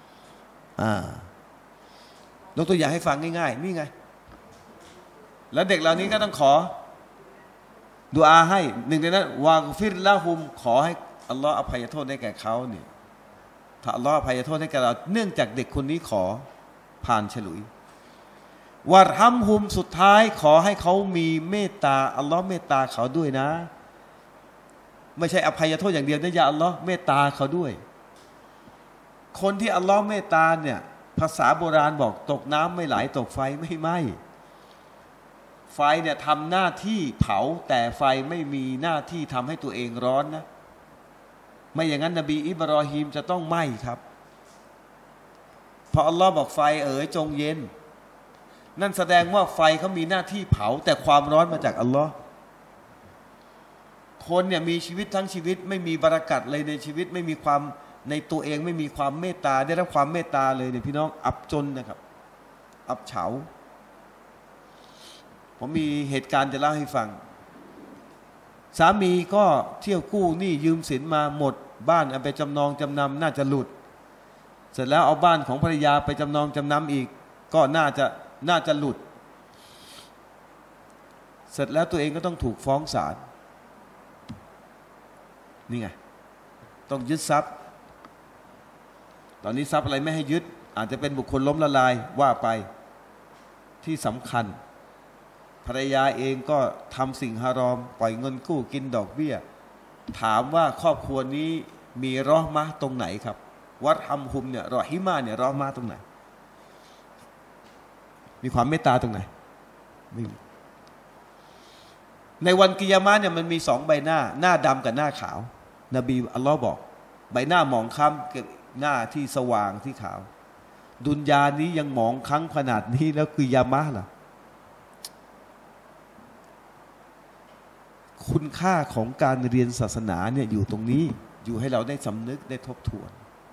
ยกตัวอย่างให้ฟังง่ายๆนี่ไงแล้วเด็กเหล่านี้ก็ต้องขอดุอาให้หนึ่งในนั้นวากฟิรละหุมขอให้อัลลอฮ์อภัยโทษให้แก่เขาเนี่ยถ้าอัลลอฮ์อภัยโทษให้แก่เราเนื่องจากเด็กคนนี้ขอผ่านฉลุยวะฮัมฮุมสุดท้ายขอให้เขามีเมตตาอัลลอฮ์เมตตาเขาด้วยนะไม่ใช่อภัยโทษอย่างเดียวนะอย่าอัลลอฮ์เมตตาเขาด้วยคนที่อัลลอฮ์เมตตาเนี่ยภาษาโบราณบอกตกน้ำไม่ไหลตกไฟไม่ไหม้ไฟเนี่ยทำหน้าที่เผาแต่ไฟไม่มีหน้าที่ทำให้ตัวเองร้อนนะไม่อย่างนั้นนบีอิบรอฮีมจะต้องไหม้ครับพออัลลอฮ์บอกไฟจงเย็นนั่นแสดงว่าไฟเขามีหน้าที่เผาแต่ความร้อนมาจากอัลลอฮ์คนเนี่ยมีชีวิตทั้งชีวิตไม่มีบารกัตเลยในชีวิตไม่มีความในตัวเองไม่มีความเมตตาได้รับความเมตตาเลยเนี่ยพี่น้องอับจนนะครับอับเฉาผมมีเหตุการณ์จะเล่าให้ฟังสามีก็เที่ยวกู้หนี้ยืมสินมาหมดบ้านเอาไปจำนองจำนำน่าจะหลุดเสร็จแล้วเอาบ้านของภรรยาไปจำนองจำนำอีกก็น่าจะหลุดเสร็จแล้วตัวเองก็ต้องถูกฟ้องศาลนี่ไงต้องยึดทรัพย์ตอนนี้ทรัพย์อะไรไม่ให้ยึดอาจจะเป็นบุคคลล้มละลายว่าไปที่สำคัญภรรยาเองก็ทำสิ่งฮารอมปล่อยเงินกู้กินดอกเบี้ยถามว่าครอบครัวนี้มีรอห์มะห์ตรงไหนครับวัดฮัมฮุมเนี่ยรอฮิมาเนี่ยรอห์มะห์ตรงไหนมีความเมตตาตรงไหนไม่มีในวันกิยามะห์เนี่ยมันมี2ใบหน้าหน้าดำกับหน้าขาวนบีอัลลอฮ์บอกใบหน้าหมองคล้ำกับหน้าที่สว่างที่ขาวดุนยานี้ยังหมองคล้ำขนาดนี้แล้วกิยามะห์ล่ะคุณค่าของการเรียนศาสนาเนี่ยอยู่ตรงนี้อยู่ให้เราได้สำนึกได้ทบทวน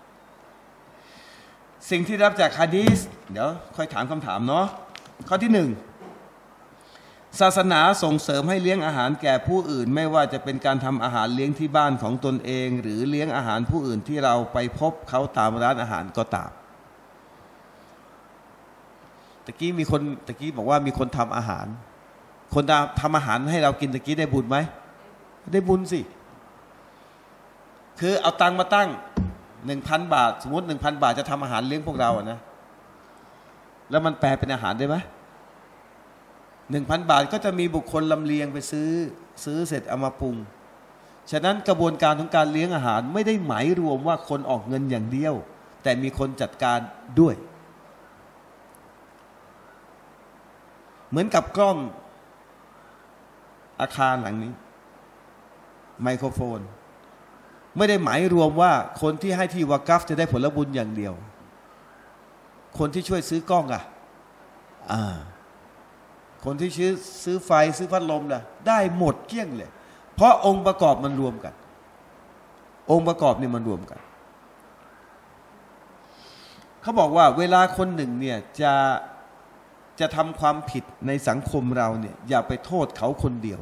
สิ่งที่รับจากฮะดีษเดี๋ยวค่อยถามคำถามเนาะข้อที่หนึ่งศาสนาส่งเสริมให้เลี้ยงอาหารแก่ผู้อื่นไม่ว่าจะเป็นการทำอาหารเลี้ยงที่บ้านของตนเองหรือเลี้ยงอาหารผู้อื่นที่เราไปพบเขาตามร้านอาหารก็ตามตะกี้บอกว่ามีคนทำอาหารคนทำอาหารให้เรากินตะกี้ได้บุญไหมได้บุญสิคือเอาตังค์มาตั้ง 1,000 บาทสมมติ 1,000 บาทจะทำอาหารเลี้ยงพวกเราอะนะแล้วมันแปลเป็นอาหารได้ไหม1,000 บาทก็จะมีบุคคลลำเลียงไปซื้อเสร็จเอามาปรุงฉะนั้นกระบวนการของการเลี้ยงอาหารไม่ได้หมายรวมว่าคนออกเงินอย่างเดียวแต่มีคนจัดการด้วยเหมือนกับกล้องอาคารหลังนี้ไมโครโฟนไม่ได้หมายรวมว่าคนที่ให้ที่วากัฟจะได้ผลบุญอย่างเดียวคนที่ช่วยซื้อกล้องคนที่ซื้อไฟซื้อพัดลมล่ะได้หมดเกลี้ยงเลยเพราะองค์ประกอบมันรวมกันองค์ประกอบนี่มันรวมกันเขาบอกว่าเวลาคนหนึ่งเนี่ยจะทำความผิดในสังคมเราเนี่ยอย่าไปโทษเขาคนเดียว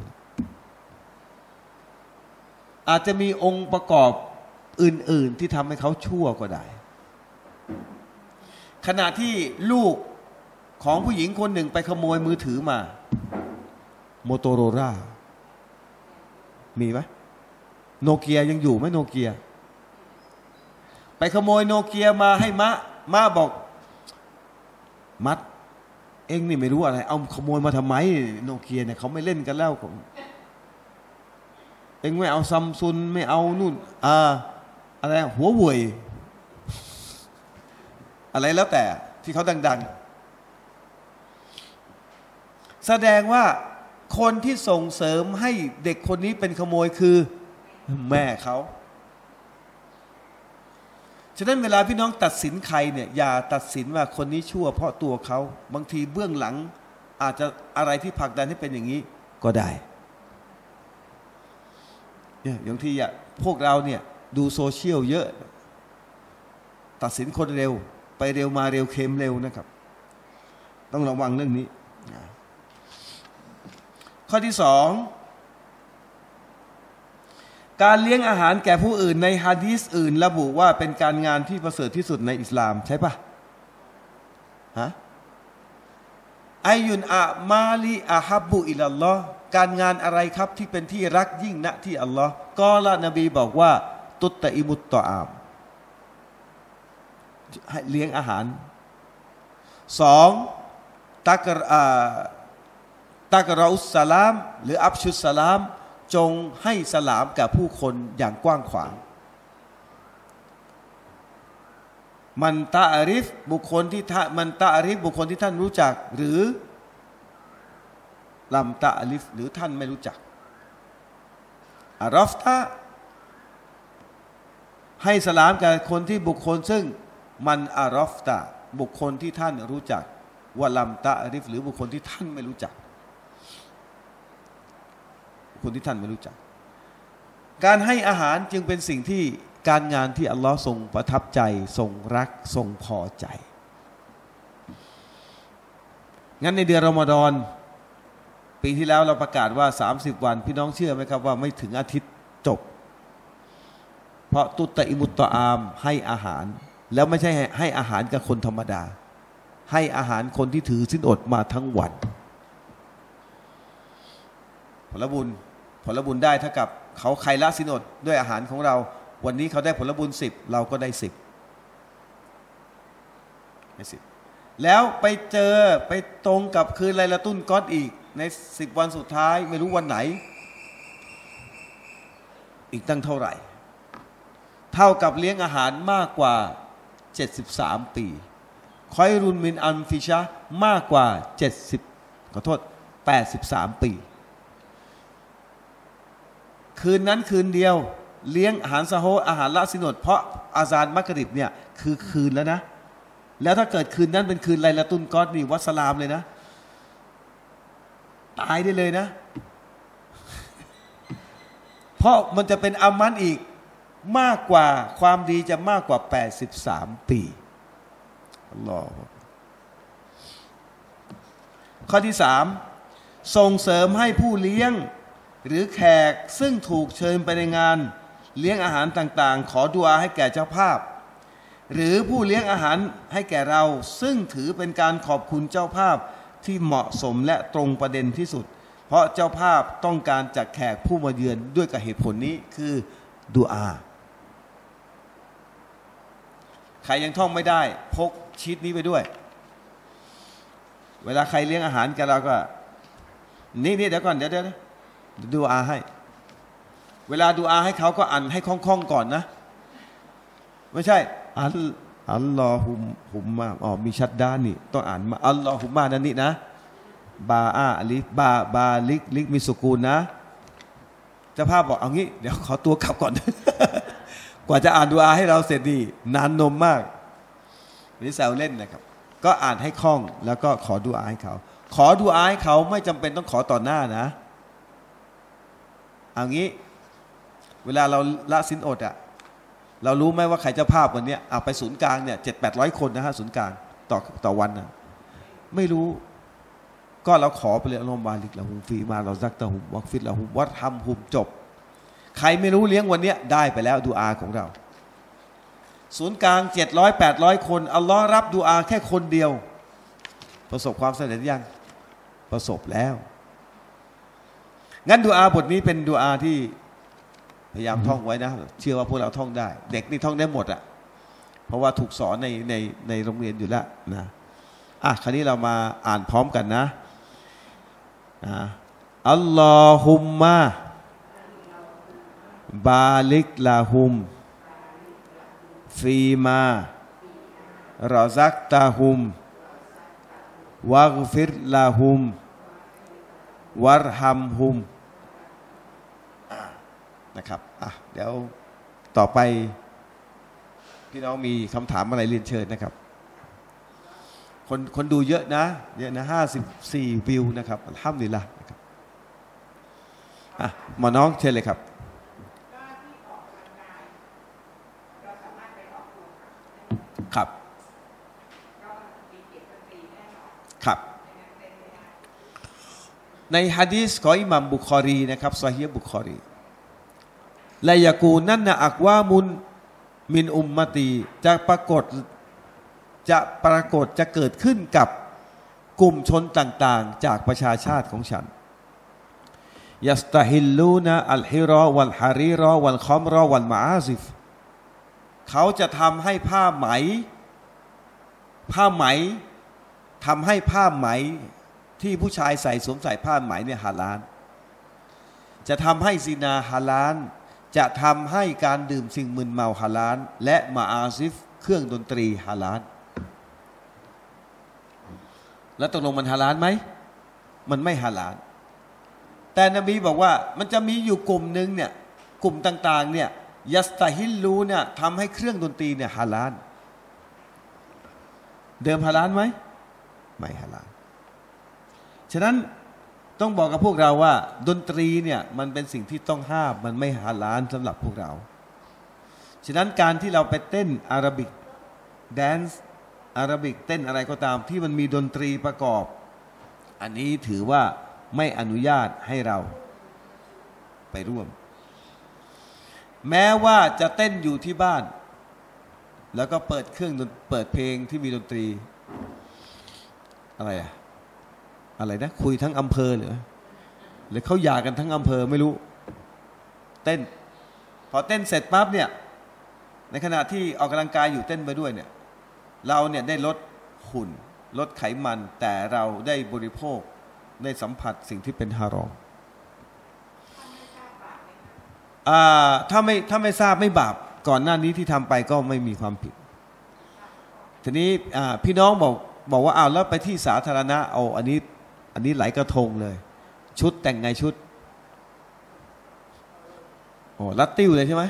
อาจจะมีองค์ประกอบอื่นๆที่ทำให้เขาชั่วก็ได้ขณะที่ลูกของผู้หญิงคนหนึ่งไปขโมยมือถือมาโมโตโรล่ามีไหมโนเกียยังอยู่ไหมโนเกียไปขโมยโนเกียมาให้มะบอกมัดเอ็งนี่ไม่รู้อะไรเอาขโมยมาทำไมโนเกียเนี่ยเขาไม่เล่นกันแล้วเอ็งไม่เอาซัมซุงไม่เอานู่นอะไรหัวเว่ยอะไรแล้วแต่ที่เขาดังๆแสดงว่าคนที่ส่งเสริมให้เด็กคนนี้เป็นขโมยคือแม่เขาฉะนั้นเวลาพี่น้องตัดสินใครเนี่ยอย่าตัดสินว่าคนนี้ชั่วเพราะตัวเขาบางทีเบื้องหลังอาจจะอะไรที่ผลักดันให้เป็นอย่างนี้ก็ได้เนี่ยอย่างที่พวกเราเนี่ยดูโซเชียลเยอะตัดสินคนเร็วไปเร็วมาเร็วเค็มเร็วนะครับต้องระวังเรื่องนี้ข้อที่สองการเลี้ยงอาหารแก่ผู้อื่นในฮะดีษอื่นระบุว่าเป็นการงานที่ประเสริฐที่สุดในอิสลามใช่ปะอายุนอะมาลีอะฮับบุอิลลัลลอฮ์การงานอะไรครับที่เป็นที่รักยิ่งณที่อัลลอฮ์ก็ละนบีบอกว่าตุตตะอิมุตตอามให้เลี้ยงอาหารสองตักเราอุสสลามหรืออับชุสสลามจงให้สลามกับผู้คนอย่างกว้างขวางมันตะอาริฟบุคคลที่ท่านรู้จักหรือลำตะอาริฟหรือท่านไม่รู้จักอารอฟตะให้สลามกับคนที่บุคคลซึ่งมันอารอฟตะบุคคลที่ท่านรู้จักวะลำตะอาริฟหรือบุคคลที่ท่านไม่รู้จักคนที่ท่านไม่รู้จักการให้อาหารจึงเป็นสิ่งที่การงานที่อัลลอฮ์ทรงประทับใจทรงรักทรงพอใจงั้นในเดือนรอมฎอนปีที่แล้วเราประกาศว่า30วันพี่น้องเชื่อไหมครับว่าไม่ถึงอาทิตย์จบเพราะตุตตะอิมุตตอามให้อาหารแล้วไม่ใช่ให้อาหารกับคนธรรมดาให้อาหารคนที่ถือศีลอดมาทั้งวันผลบุญได้เท่ากับเขาใครละศีลอดด้วยอาหารของเราวันนี้เขาได้ผลบุญ10เราก็ได้10แล้วไปเจอไปตรงกับคืนไลลาตุลกอดอีกใน10วันสุดท้ายไม่รู้วันไหนอีกตั้งเท่าไหร่เท่ากับเลี้ยงอาหารมากกว่า73ปีคอยรุนมินอันฟิชะมากกว่า83ปีคืนนั้นคืนเดียวเลี้ยงอาหารซะโฮอาหารละศีลอดเพราะอาซานมักริบเนี่ยคือคืนแล้วนะแล้วถ้าเกิดคืนนั้นเป็นคืนไลลาตุลกอดนี่วัสลามเลยนะตายได้เลยนะเพราะมันจะเป็นอามันอีกมากกว่าความดีจะมากกว่า83ปีอัลลอฮฺข้อที่3ส่งเสริมให้ผู้เลี้ยงหรือแขกซึ่งถูกเชิญไปในงานเลี้ยงอาหารต่างๆขอดุอาให้แก่เจ้าภาพหรือผู้เลี้ยงอาหารให้แก่เราซึ่งถือเป็นการขอบคุณเจ้าภาพที่เหมาะสมและตรงประเด็นที่สุดเพราะเจ้าภาพต้องการจากแขกผู้มาเยือนด้วยกับเหตุผลนี้คือดุอาใครยังท่องไม่ได้พกชีทนี้ไปด้วยเวลาใครเลี้ยงอาหารกับเราก็นี่เดี๋ยวก่อนเดี๋ยวดูอาให้เวลาดูอาให้เขาก็อ่านให้คล่องๆก่อนนะไม่ใช่อัลลอฮุมมามีชัดด้านนี่ต้องอ่านมาอัลลอฮุมมานั่นนี่นะบาอาลิบาลิกมีสุกูลนะเจ้าภาพบอกเอางี้เดี๋ยวขอตัวกลับก่อน กว่าจะอ่านดูอาให้เราเสร็จดีนานนมมากนี่แซวเล่นนะครับก็อ่านให้คล่องแล้วก็ขอดูอาให้เขาขอดูอาให้เขาไม่จำเป็นต้องขอต่อหน้านะเอางี้เวลาเราละสินอดอ่ะเรารู้ไหมว่าใครเจ้าภาพวันนี้ไปศูนย์กลางเนี่ย700-800 คนนะฮะศูนย์กลางต่อวันนะไม่รู้ก็เราขอไปเลยอัลลอฮุมบาริกละฮุมฟีมาเราซักตะฮุมวักฟิดละฮุมวัดทำฮุมจบใครไม่รู้เลี้ยงวันนี้ได้ไปแล้วดูอาของเราศูนย์กลาง700-800 คนอัลลอฮ์รับดูอาแค่คนเดียวประสบความสำเร็จยังประสบแล้วงั้นดูอาบทนี้เป็นดูอาที่พยายามท่องไว้นะเชื่อว่าพวกเราท่องได้เด็กนี่ท่องได้หมดอ่ะเพราะว่าถูกสอนในโรงเรียนอยู่แล้วนะคราวนี้เรามาอ่านพร้อมกันนะอัลลอฮุมมะบาลิกลาฮุมฟีมารอซักตาฮุมวักฟิรลาฮุมวัรฮัมฮุมนะครับเดี๋ยวต่อไปพี่น้องมีคำถามอะไรเรียนเชิญนะครับคนดูเยอะนะ54 วิวนะครับอัลฮัมดุลิลละห์นะครับหมอน้องเชิญเลยครับครับครับในหะดีษของอิหม่ามบุคอรีนะครับซอฮีฮ์บุคอรีลายากูนั่นนะอักวามุนมินอุมมะตีจะปรากฏจะเกิดขึ้นกับกลุ่มชนต่างๆจากประชาชาติของฉันยัสตาฮิลลูนะอัลฮิรอวัลฮารีรอวัลคอมรอวัลมาอาซิฟเขาจะทำให้ผ้าไหมทำให้ผ้าไหมที่ผู้ชายใส่สวมใส่ผ้าไหมเนี่ยฮาลาลจะทำให้ซินาฮาลาลจะทำให้การดื่มสิ่งมึนเมาฮาลาลและมาอาซิฟเครื่องดนตรีฮาลาลแล้วตกลงมันฮาลาลไหมมันไม่ฮาลาลแต่นบีบอกว่ามันจะมีอยู่กลุ่มหนึ่งเนี่ยกลุ่มต่างๆเนี่ยยัสตาฮิลลูเนี่ยทำให้เครื่องดนตรีเนี่ยฮาลาลเดิมฮาลาลไหมไม่ฮาลาลฉะนั้นต้องบอกกับพวกเราว่าดนตรีเนี่ยมันเป็นสิ่งที่ต้องห้ามมันไม่ฮาลาลสำหรับพวกเราฉะนั้นการที่เราไปเต้นอาราบิกแดนซ์อาราบิกเต้นอะไรก็ตามที่มันมีดนตรีประกอบอันนี้ถือว่าไม่อนุญาตให้เราไปร่วมแม้ว่าจะเต้นอยู่ที่บ้านแล้วก็เปิดเพลงที่มีดนตรีอะไรนะคุยทั้งอำเภอหรือเขาหย่ากันทั้งอำเภอไม่รู้เต้นพอเต้นเสร็จปั๊บเนี่ยในขณะที่ออกกำลังกายอยู่เต้นไปด้วยเนี่ยเราเนี่ยได้ลดหุ่นลดไขมันแต่เราได้บริโภคได้สัมผัสสิ่งที่เป็นฮารอมถ้าไม่ทราบไม่บาปก่อนหน้านี้ที่ทำไปก็ไม่มีความผิดทีนี้พี่น้องบอกว่าแล้วไปที่สาธารณะเอาอันนี้ไหลกระทงเลยชุดแต่งไงชุดรัดติ้วเลยใช่ไหม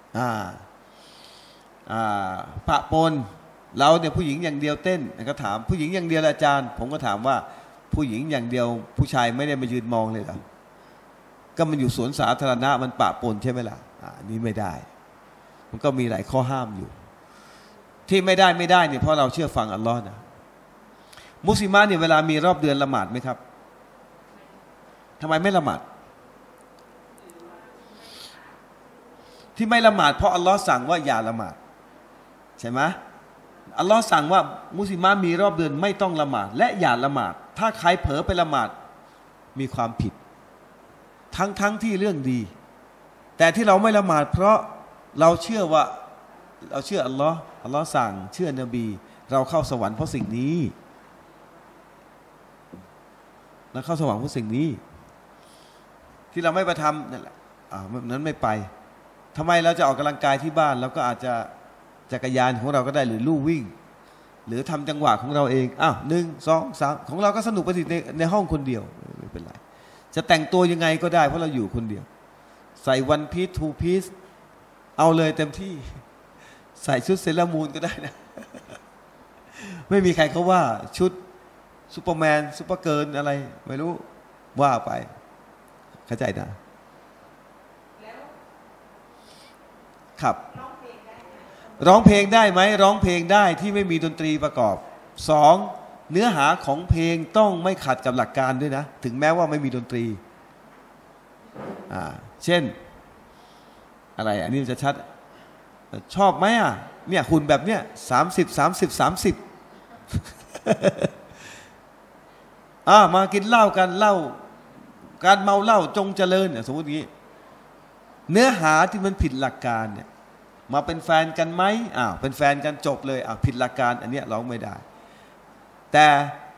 ปะปนเราเนี่ยผู้หญิงอย่างเดียวเต้นก็ถามผู้หญิงอย่างเดียวอาจารย์ผมก็ถามว่าผู้หญิงอย่างเดียวผู้ชายไม่ได้มายืนมองเลยเหรอก็มันอยู่สวนสาธารณะมันปะปนใช่ไหมล่ะนี่ไม่ได้มันก็มีหลายข้อห้ามอยู่ที่ไม่ได้เนี่ยเพราะเราเชื่อฟังอัลลอฮ์นะมุสลิมะเนี่ยเวลามีรอบเดือนละหมาดไหมครับทำไมไม่ละหมาดที่ไม่ละหมาดเพราะอัลลอฮ์สั่งว่าอย่าละหมาดใช่ไหมอัลลอฮ์สั่งว่ามุสลิมะมีรอบเดือนไม่ต้องละหมาดและอย่าละหมาดถ้าใครเผลอไปละหมาดมีความผิดทั้งที่เรื่องดีแต่ที่เราไม่ละหมาดเพราะเราเชื่อว่าเราเชื่ออัลลอฮ์สั่งเชื่อนบีเราเข้าสวรรค์เพราะสิ่งนี้เราเข้าสวรรค์เพราะสิ่งนี้ที่เราไม่ไปทำนั่นแหละนั้นไม่ไปทำไมเราจะออกกำลังกายที่บ้านเราก็อาจจะจักรยานของเราก็ได้หรือลู่วิ่งหรือทำจังหวะของเราเอง1 2 3ของเราก็สนุกไปสิในห้องคนเดียวไม่เป็นไรจะแต่งตัวยังไงก็ได้เพราะเราอยู่คนเดียวใส่วันพีซทูพีซเอาเลยเต็มที่ใส่ชุดเซเลอรามูนก็ได้นะไม่มีใครเขาว่าชุดซูเปอร์แมนซูเปอร์เกิร์ลอะไรไม่รู้ว่าไปเข้าใจนะครับร้องเพลงได้ไหมร้องเพลงได้ที่ไม่มีดนตรีประกอบ2เนื้อหาของเพลงต้องไม่ขัดกับหลักการด้วยนะถึงแม้ว่าไม่มีดนตรีเช่นอะไรอันนี้จะชัดชอบไหมเนี่ยหุ่นแบบเนี้ย30มากินเหล้ากันเหล้าการเมาเหล้าจงเจริญสมมติอย่างนี้เนื้อหาที่มันผิดหลักการเนี่ยมาเป็นแฟนกันไหมเป็นแฟนกันจบเลยผิดหลักการอันเนี้ยร้องไม่ได้แต่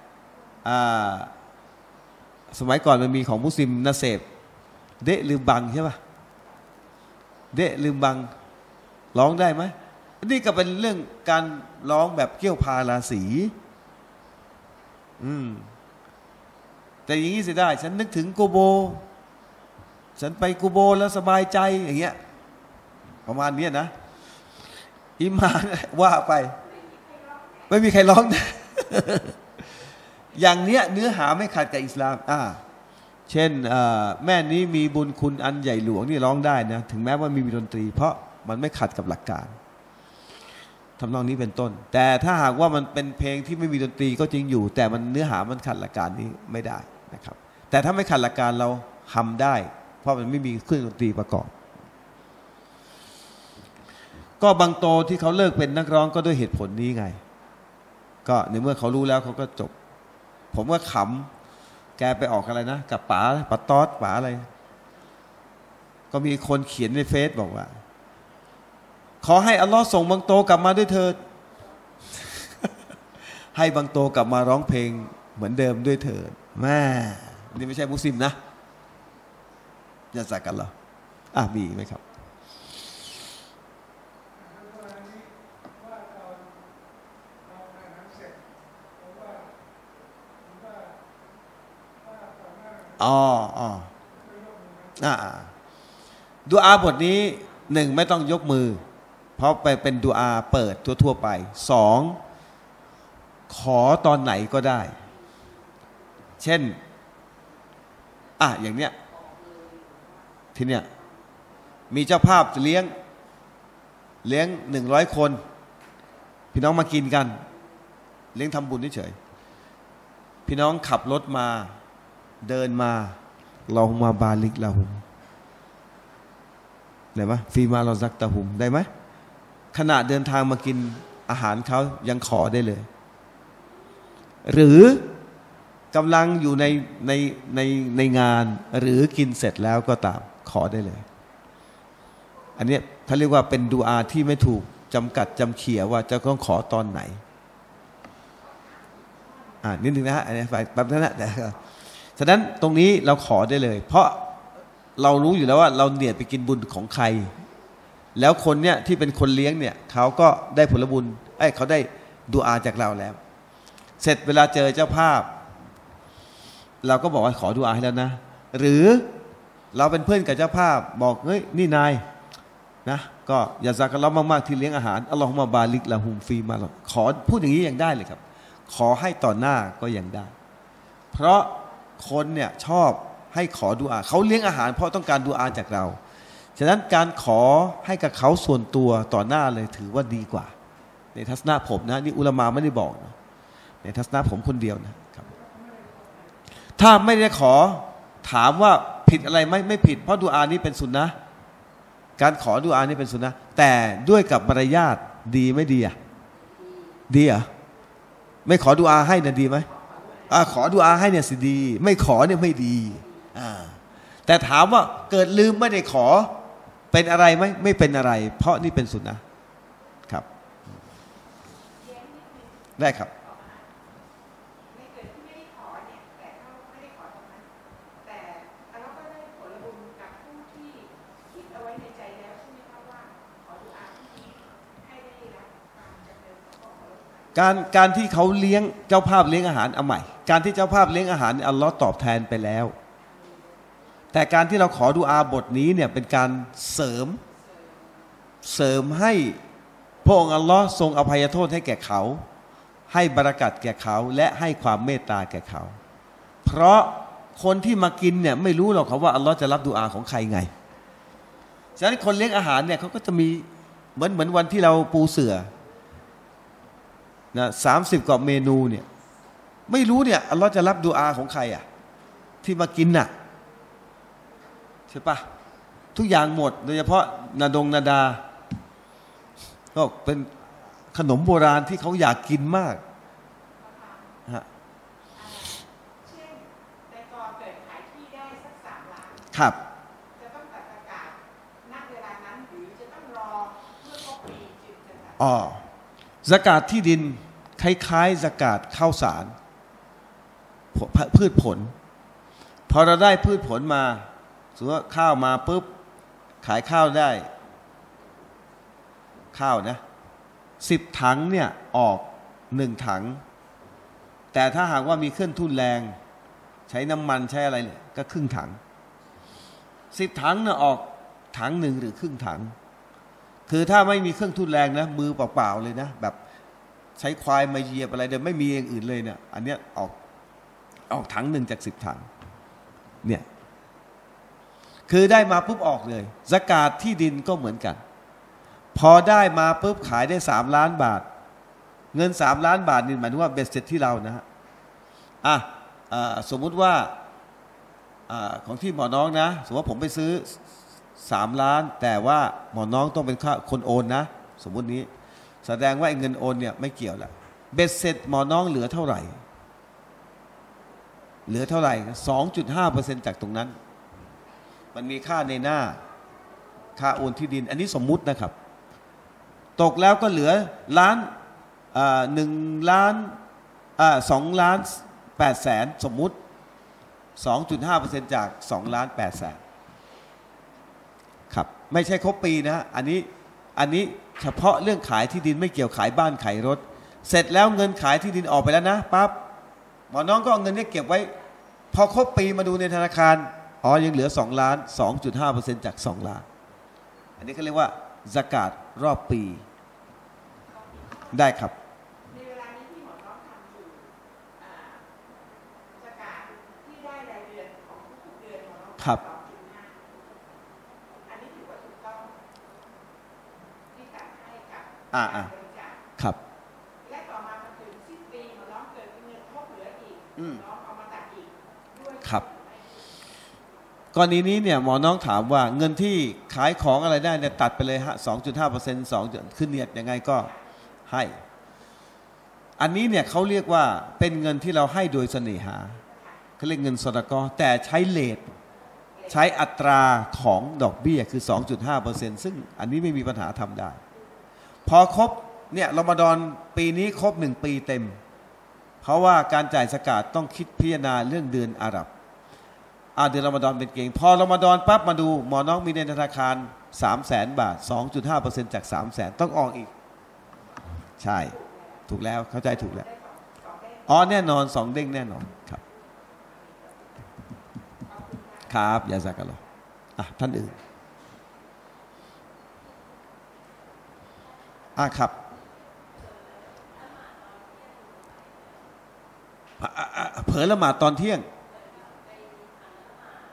สมัยก่อนมันมีของมุสลิมนะเสพเดะลืมบังใช่ป่ะเดะลืมบังร้องได้ไหมนี่ก็เป็นเรื่องการร้องแบบเกี่ยวพาราศีแต่อย่างนี้สิได้ฉันนึกถึงกูโบฉันไปกูโบแล้วสบายใจอย่างเงี้ยประมาณนี้นะอิมานว่าไปไม่มีใครร้องนะ อย่างเนี้ยเนื้อหาไม่ขัดกับอิสลามเช่นแม่นี้มีบุญคุณอันใหญ่หลวงนี่ร้องได้นะถึงแม้ว่ามีดนตรีเพราะมันไม่ขัดกับหลักการทำนองนี้เป็นต้นแต่ถ้าหากว่ามันเป็นเพลงที่ไม่มีดนตรีก็จริงอยู่แต่มันเนื้อหามันขัดหลักการนี้ไม่ได้นะครับแต่ถ้าไม่ขัดหลักการเราทำได้เพราะมันไม่มีเครื่องดนตรีประกอบก็บางโตที่เขาเลิกเป็นนักร้องก็ด้วยเหตุผลนี้ไงก็ในเมื่อเขารู้แล้วเขาก็จบผมก็ขำแกไปออกอะไรนะกับป๋าตอดป๋าอะไรก็มีคนเขียนในเฟซบอกว่าขอให้อัลลอฮ์ส่งบางโตกลับมาด้วยเถิด ให้บางโตกลับมาร้องเพลงเหมือนเดิมด้วยเถิดแม่นี่ไม่ใช่มุสลิมนะอย่าสักกันเหรอมีไหมครับดุอาบทนี้1ไม่ต้องยกมือเพราะไปเป็นดุอาเปิดทั่วๆไป2ขอตอนไหนก็ได้เช่นอย่างเนี้ยที่เนี้ยมีเจ้าภาพจะเลี้ยง100 คนพี่น้องมากินกันเลี้ยงทำบุญเฉยๆพี่น้องขับรถมาเดินมาลองมาบาลิกละหุมได้ไหมฟีมาเราซักตะหุมได้ไหมขณะเดินทางมากินอาหารเขายังขอได้เลยหรือกำลังอยู่ในงานหรือกินเสร็จแล้วก็ตามขอได้เลยอันนี้เขาเรียกว่าเป็นดุอาที่ไม่ถูกจำกัดจำเขี่ยว่าจะต้องขอตอนไหนนิดนึงนะฮะอันนี้แบบนั้นนะฉะนั้นตรงนี้เราขอได้เลยเพราะเรารู้อยู่แล้วว่าเราเนียดไปกินบุญของใครแล้วคนเนี้ยที่เป็นคนเลี้ยงเนี่ยเขาก็ได้ผลบุญเขาได้ดุอาจากเราแล้วเสร็จเวลาเจอเจ้าภาพเราก็บอกว่าขอดุอาให้แล้วนะหรือเราเป็นเพื่อนกับเจ้าภาพบอกเฮ้ยนี่นายนะก็อย่าซักกันเรามากๆที่เลี้ยงอาหารอัลลอฮุมะบาลิกละหุมฟีมาขอพูดอย่างนี้ยังได้เลยครับขอให้ต่อหน้าก็ยังได้เพราะคนเนี่ยชอบให้ขอดุอาเขาเลี้ยงอาหารเพราะต้องการดุอาจากเราฉะนั้นการขอให้กับเขาส่วนตัวต่อหน้าเลยถือว่าดีกว่าในทัศนะผมนะนี่อุลามะไม่ได้บอกนะในทัศนะผมคนเดียวนะครับถ้าไม่ได้ขอถามว่าผิดอะไรไหมไม่ผิดเพราะดุอานี้เป็นสุนนะการขอดุอานี้เป็นสุนนะแต่ด้วยกับมารยาทดีไม่ดีอ่ะดีอ่ะไม่ขอดุอาให้นะดีไหมขอดุอาให้เนี่ยสิดีไม่ขอเนี่ยไม่ดีแต่ถามว่าเกิดลืมไม่ได้ขอเป็นอะไรไหมไม่เป็นอะไรเพราะนี่เป็นสุนนะครับได้ครับการที่เขาเลี้ยงเจ้าภาพเลี้ยงอาหารเอาใหม่การที่เจ้าภาพเลี้ยงอาหารอัลลอฮ์ตอบแทนไปแล้วแต่การที่เราขอดุอาบทนี้เนี่ยเป็นการเสริมให้พระองค์อัลลอฮ์ทรงอภัยโทษให้แก่เขาให้บารกัตแก่เขาและให้ความเมตตาแก่เขาเพราะคนที่มากินเนี่ยไม่รู้หรอกเขาว่าอัลลอฮ์จะรับดุอาของใครไงฉะนั้นคนเลี้ยงอาหารเนี่ยเขาก็จะมีเหมือนวันที่เราปูเสื่อนะ30 กว่าเมนูเนี่ยไม่รู้เนี่ยอัลลอฮ์จะรับดุอาของใครอ่ะที่มากินน่ะใช่ปะทุกอย่างหมดโดยเฉพาะนาดาก็เป็นขนมโบราณที่เขาอยากกินมากฮะเช่นในกอเกิดขายที่ได้สัก3 ล้านครับจะต้องตัดอากาศณเวลานั้นหรือจะต้องรอเมื่อครบปีจึงจะตัดซะกาตที่ดินคล้ายๆซะกาตข้าวสารพืชผลพอเราได้พืชผลมาสมมติว่าข้าวมาปุ๊บขายข้าวได้ข้าวนะ10 ถังเนี่ยออก1 ถังแต่ถ้าหากว่ามีเครื่องทุ่นแรงใช้น้ำมันใช้อะไรเนี่ยก็ครึ่งถัง10 ถังเนี่ยออกถัง 1หรือครึ่งถังคือถ้าไม่มีเครื่องทุ่นแรงนะมือเปล่าๆเลยนะแบบใช้ควายมาเหยียบอะไรเดี๋ยวไม่มีอย่างอื่นเลยเนี่ยอันเนี้ยออกถัง 1จาก10 ถังเนี่ยคือได้มาปุ๊บออกเลยซะกาตที่ดินก็เหมือนกันพอได้มาปุ๊บขายได้3 ล้านบาทเงิน3 ล้านบาทนี่หมายถึงว่าเบ็ดเสร็จที่เรานะฮะสมมุติว่าของที่หมอน้องนะสมมติว่าผมไปซื้อ3 ล้านแต่ว่าหมอน้องต้องเป็นคนโอนนะสมมุตินี้แสดงว่าเงินโอนเนี่ยไม่เกี่ยวละเบ็ดเสร็จหมอน้องเหลือเท่าไหร่ 2.5% จากตรงนั้นมันมีค่าในหน้าค่าโอนที่ดินอันนี้สมมุตินะครับตกแล้วก็เหลือ1 ล้าน2 ล้าน8 แสนสมมุติ 2.5% จาก2 ล้าน8 แสนครับไม่ใช่ครบปีนะอันนี้เฉพาะเรื่องขายที่ดินไม่เกี่ยวขายบ้านขายรถเสร็จแล้วเงินขายที่ดินออกไปแล้วนะปั๊บหมอน้องก็เอาเงินนี้เก็บไว้พอครบปีมาดูในธนาคารยังเหลือ2 ล้าน 2.5% จาก2 ล้านอันนี้เขาเรียกว่าซะกาตรอบปีได้ครับในเวลานี้ที่หมอน้องทำอยู่ซะกาตที่ได้รายเดือนของทุกเดือนหมอน้องครับ ครับและต่อมาถึงสิ้นปีหมอน้องเกิดเงินครบเหลืออีกน้องเอามาตัดอีกด้วยครับกรณีนี้เนี่ยหมอน้องถามว่าเงินที่ขายของอะไรได้เนี่ยตัดไปเลยฮะ 2.5% 2ขึ้นเนียดยังไงก็ให้อันนี้เนี่ยเขาเรียกว่าเป็นเงินที่เราให้โดยเสน่หาเขาเรียกเงินซอดาเกาะห์แต่ใช้เรทใช้อัตราของดอกเบี้ยคือ 2.5% ซึ่งอันนี้ไม่มีปัญหาทำได้พอครบเนี่ยรอมฎอนปีนี้ครบ1 ปีเต็มเพราะว่าการจ่ายซะกาตต้องคิดพิจารณาเรื่องเดือนอาหรับเดือนรอมฎอนเป็นเกณฑ์พอรอมฎอนปั๊บมาดูหมอน้องมีในธนาคาร 300,000 บาท 2.5% จาก 300,000 ต้องออกอีกใช่ถูกแล้วเข้าใจถูกแล้วแน่นอน2 เด้งแน่นอนครับครับยาซากัลลอฮ์ท่านอื่นครับเผลอละหมาดตอนเที่ยง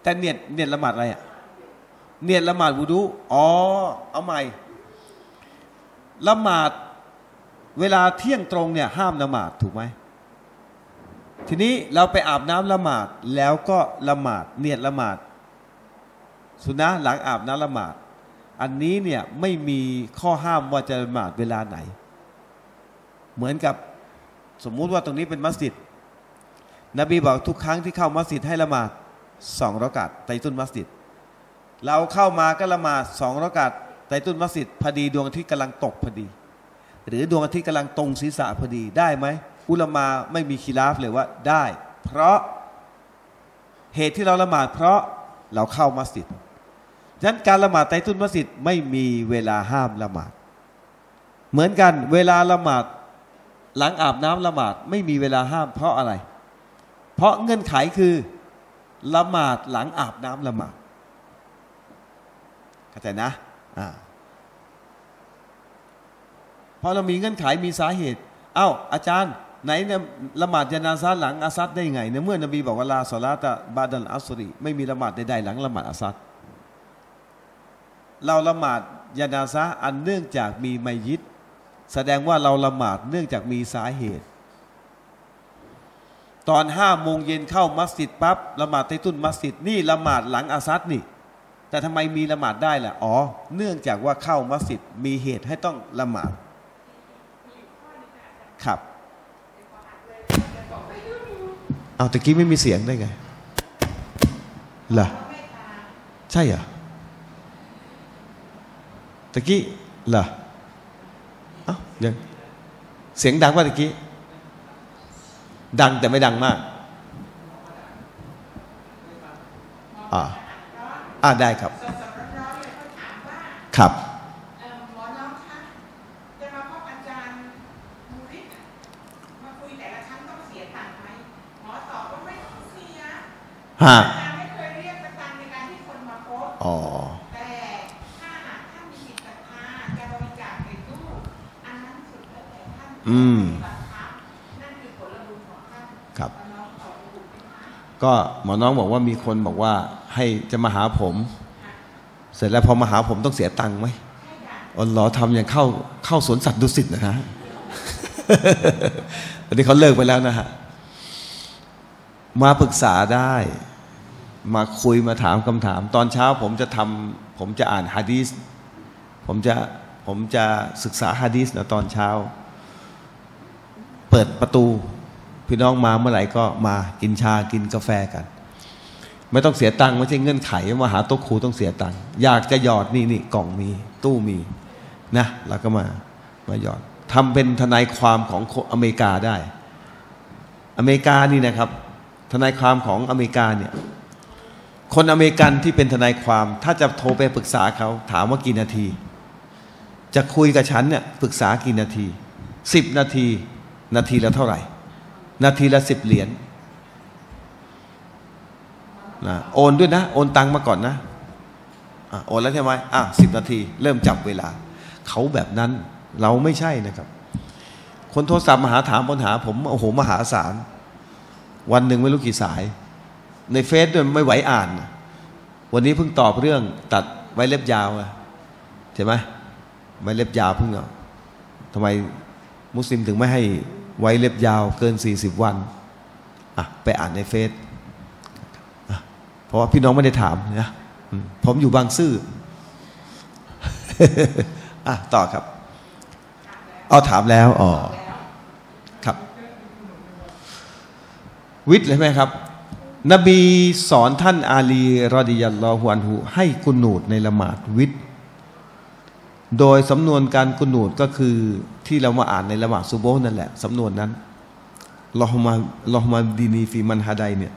แต่เนียดละหมาดอะไรอ่ะเนียดละหมาดวุดุอ๋อเอาใหม่ละหมาดเวลาเที่ยงตรงเนี่ยห้ามละหมาดถูกไหมทีนี้เราไปอาบน้ำละหมาดแล้วก็ละหมาดเนียดละหมาดสุนนะหลังอาบน้ำละหมาดอันนี้เนี่ยไม่มีข้อห้ามว่าจะละหมาดเวลาไหนเหมือนกับสมมุติว่าตรงนี้เป็นมัสยิดนบีบอกทุกครั้งที่เข้ามัสยิดให้ละหมาด2 รอกาตไตตุนมัสยิดเราเข้ามาก็ละหมาด2 รอกาตไตตุนมัสยิดพอดีดวงอาทิตย์กำลังตกพอดีหรือดวงอาทิตย์กำลังตรงศีรษะพอดีได้ไหมอุลามะไม่มีคิลาฟเลยว่าได้เพราะเหตุที่เราละหมาดเพราะเราเข้ามัสยิดฉะนั้นการละหมาดไตตุนมัสยิดไม่มีเวลาห้ามละหมาดเหมือนกันเวลาละหมาดหลังอาบน้ำละหมาดไม่มีเวลาห้ามเพราะอะไรเพราะเงื่อนไขคือละหมาดหลังอาบน้ำละหมาดเข้าใจนะเพราะเรามีเงื่อนไขมีสาเหตุเอ้าอาจารย์ไหนเนี่ยละหมาดญะนาซะห์หลังอาซัดได้ไงเนี่ยเมื่อนบีบอกว่าลาศอลาตะบาดัลอัสรีไม่มีละหมาดใดๆหลังละหมาดอาซัดเราละหมาดญะนาซะห์อันเนื่องจากมีมัยยิตแสดงว่าเราละหมาดเนื่องจากมีสาเหตุตอน5 โมงเย็นเข้ามัสยิดปั๊บละหมาดไตตุนมัสยิดนี่ละหมาดหลังอาซัดนี่แต่ทำไมมีละหมาดได้ล่ะอ๋อเนื่องจากว่าเข้ามัสยิดมีเหตุให้ต้องละหมาดครับเอาตะกี้ไม่มีเสียงได้ไงเหรอใช่เหรอตะกี้เหรอเอ้ายังเสียงดังป่ะตะกี้ดังแต่ไม่ดังมากได้ครับครับหมอน้องคะจะมาพบอาจารย์มูริดมาคุยแต่ละครั้งต้องเสียตังค์ไหมหมอตอบว่าไม่ต้องเสียอาจารย์ไม่เคยเรียกตังค์ในการที่คนมาพบแต่ถ้าหากท่านมีจิตศรัทธาจะบริจาคในตู้อันนั้นสุดแล้วแต่ท่านนั่นคือผลบุญของท่านครับก็หมอน้องบอกว่ามีคนบอกว่าให้จะมาหาผมเสร็จแล้วพอมาหาผมต้องเสียตังค์ไหมอ๋อเหรอทำอย่างเข้าสวนสัตว์ดุสิตนะฮะ ตอนนี้เขาเลิกไปแล้วนะฮะมาปรึกษาได้มาคุยมาถามคำถามตอนเช้าผมจะอ่านหะดีษผมจะศึกษาหะดีษนะตอนเช้าเปิดประตูพี่น้องมาเมื่อไหร่ก็มากินชากินกาแฟกันไม่ต้องเสียตังค์ไม่ใช่เงื่อนไขมาหาโต๊ะครูต้องเสียตังค์อยากจะหยอดนี่กล่องมีตู้มีนะแล้วก็มาหยอดทำเป็นทนายความของอเมริกาได้อเมริกานี่นะครับทนายความของอเมริกาเนี่ยคนอเมริกันที่เป็นทนายความถ้าจะโทรไปปรึกษาเขาถามว่ากี่นาทีจะคุยกับฉันเนี่ยปรึกษากี่นาที10 นาทีนาทีละเท่าไหร่นาทีละ10 เหรียญนะโอนด้วยนะโอนตังมาก่อนนะโอนแล้วใช่ไหม10 นาทีเริ่มจับเวลาเขาแบบนั้นเราไม่ใช่นะครับคนโทรศัพท์มาหาถามปัญหาผมโอ้โหมหาศาลวันหนึ่งไม่รู้กี่สายในเฟซด้วยไม่ไหวอ่านวันนี้เพิ่งตอบเรื่องตัดไว้เล็บยาวใช่ไหมไว้เล็บยาวเพิ่งทำไมมุสลิมถึงไม่ให้ไว้เล็บยาวเกิน40 วันไปอ่านในเฟซเพราะว่าพี่น้องไม่ได้ถามนะผมอยู่บางซื่อ ต่อครับถามแล้วครับวิทย์เลยไหมครับนบีสอนท่านอาลีรอฎิยัลลอฮุอันฮุให้กุนูตในละหมาดวิทย์โดยสำนวนการกุนูตก็คือที่เรามาอ่านในละหมาดซุโบฮ์นั่นแหละสำนวนนั้นลอฮุมะดีนีฟีมันฮะดัยเนี่ย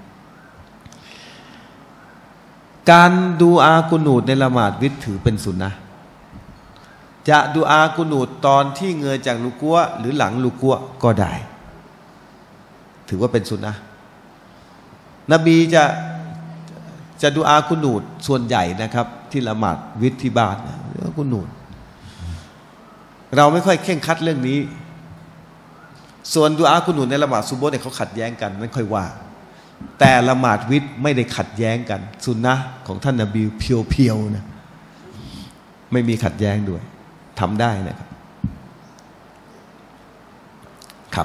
การดูอากุนูตในละหมาดวิตรถือเป็นสุนนะจะดูอากุนูตตอนที่เงยจากลุกัวหรือหลังลุกัวก็ได้ถือว่าเป็นสุนนะนบีจะดูอากุนูตส่วนใหญ่นะครับที่ละหมาดวิตรที่บ้านกุนูตเราไม่ค่อยเคร่งครัดเรื่องนี้ส่วนดูอากุนูตในละหมาดซุโบฮ์เนี่ยเขาขัดแย้งกันไม่ค่อยว่าแต่ละหมาดวิตรไม่ได้ขัดแย้งกันสุนนะของท่านนบีเพียวๆนะไม่มีขัดแย้งด้วยทำได้นะครับครับ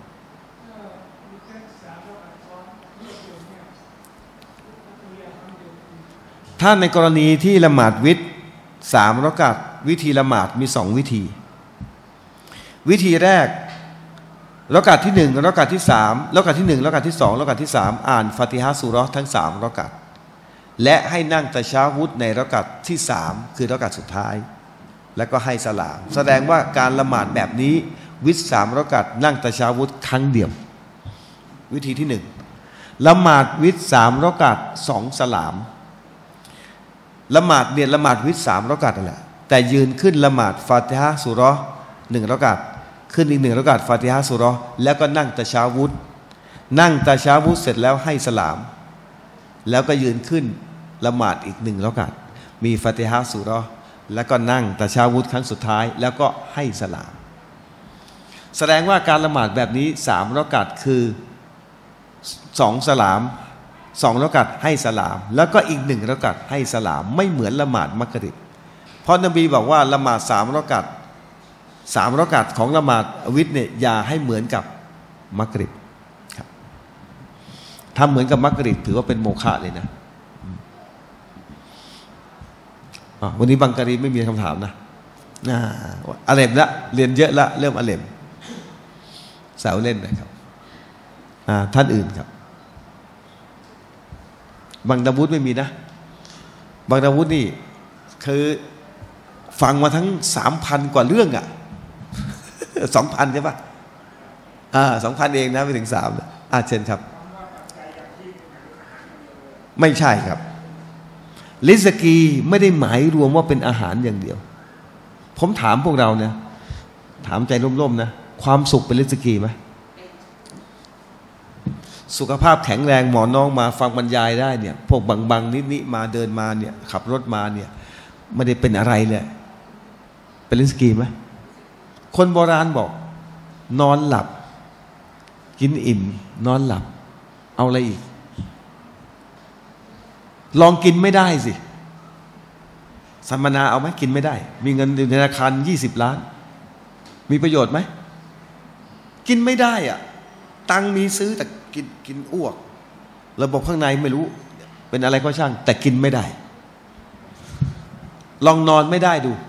ถ้าในกรณีที่ละหมาดวิตร3 รอกาตวิธีละหมาดมี2 วิธีวิธีแรกรอกาตที่1รอกาตที่3รอกาตที่1รอกาตที่2รอกาตที่3อ่านฟาติฮะห์ซูเราะห์ทั้ง3 รอกาตและให้นั่งตะชาวุธในรอกาตที่3คือรอกาตสุดท้ายแล้วก็ให้สลามแสดงว่าการละหมาดแบบนี้วิตร3 รอกาตนั่งตะชาวุธครั้งเดียววิธีที่1ละหมาดวิตร3 รอกาต2 สลามละหมาดเนี่ยละหมาดวิตร3 รอกาตนั่นแหละแต่ยืนขึ้นละหมาดฟาติฮะห์ซูเราะห์1 รอกาตขึ้นอีก1 รอกาตฟาติฮะห์ซูเราะห์แล้วก็นั่งตะชาวุธนั่งตะชาวุธเสร็จแล้วให้สลามแล้วก็ยืนขึ้นละหมาดอีก1 รอกาตมีฟาติฮะห์ซูเราะห์แล้วก็นั่งตะชาวุธครั้งสุดท้ายแล้วก็ให้สลามแสดงว่าการละหมาดแบบนี้3 รอกาตคือ2 สลาม2 รอกาตให้สลามแล้วก็อีก1 รอกาตให้สลามไม่เหมือนละหมาดมักริบเพราะนบีบอกว่าละหมาด3 รอกาต3 รอกาตของละหมาดวิตรเนี่ยอย่าให้เหมือนกับมักริบครับถ้าเหมือนกับมักริบถือว่าเป็นโมฆะเลยนะวันนี้บังการีไม่มีคำถามนะอาเลมละเรียนเยอะละเริ่มอาเลมสาวเล่นนะครับท่านอื่นครับบังดาวุฒไม่มีนะบังดาวุฒนี่คือฟังมาทั้ง 3,000 กว่าเรื่องอ่ะ 2,000 ใช่ปะ2,000 เองนะไม่ถึง3เช่นครับไม่ใช่ครับริสกีไม่ได้หมายรวมว่าเป็นอาหารอย่างเดียวผมถามพวกเราเนี่ยถามใจร่มๆนะความสุขเป็นริสกีไหมสุขภาพแข็งแรงหมอน้องมาฟังบรรยายได้เนี่ยพวกบางนิดมาเดินมาเนี่ยขับรถมาเนี่ยไม่ได้เป็นอะไรเลยเป็นริสกีไหมคนโบราณบอกนอนหลับกินอิ่มนอนหลับเอาอะไรอีกลองกินไม่ได้สิสัมมนาเอาไหมกินไม่ได้มีเงินในธนาคาร20 ล้านมีประโยชน์ไหมกินไม่ได้อะตังมีซื้อแต่กินอ้วกระบบข้างในไม่รู้เป็นอะไรก็ช่างแต่กินไม่ได้ลองนอนไม่ได้ดู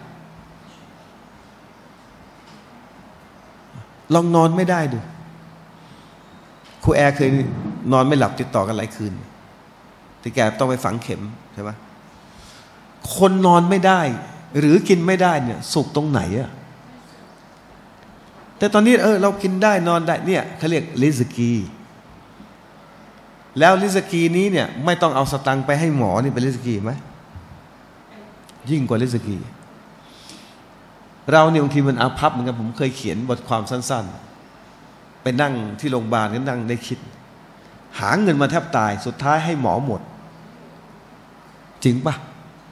ลองนอนไม่ได้ดูครูแอร์เคยนอนไม่หลับติดต่อกันหลายคืนที่แกต้องไปฝังเข็มใช่ไหมคนนอนไม่ได้หรือกินไม่ได้เนี่ยสุขตรงไหนอะแต่ตอนนี้เรากินได้นอนได้เนี่ยเขาเรียกริสกีแล้วริสกีนี้เนี่ยไม่ต้องเอาสตังค์ไปให้หมอนี่เป็นริสกีไหมยิ่งกว่าริสกีเราเนี่ยบางทีมันอาภัพเหมือนกันผมเคยเขียนบทความสั้นๆไปนั่งที่โรงพยาบาลก็นั่งได้คิดหาเงินมาแทบตายสุดท้ายให้หมอหมดจริงปะ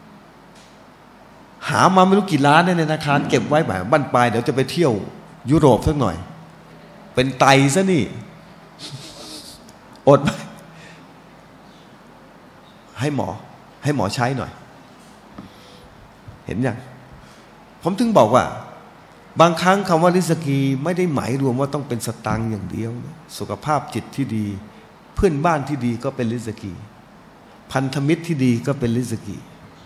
หามาไม่รู้กี่ล้านในธนาคารเก็บไว้แบบบั้นปลายเดี๋ยวจะไปเที่ยวยุโรปสักหน่อยเป็นไตซะนี่อดไหมให้หมอใช้หน่อยเห็นยังผมถึงบอกว่าบางครั้งคำว่าริสกีไม่ได้หมายรวมว่าต้องเป็นสตังค์อย่างเดียวสุขภาพจิตที่ดีเพื่อนบ้านที่ดีก็เป็นริสกีพันธมิตรที่ดีก็เป็นริสกี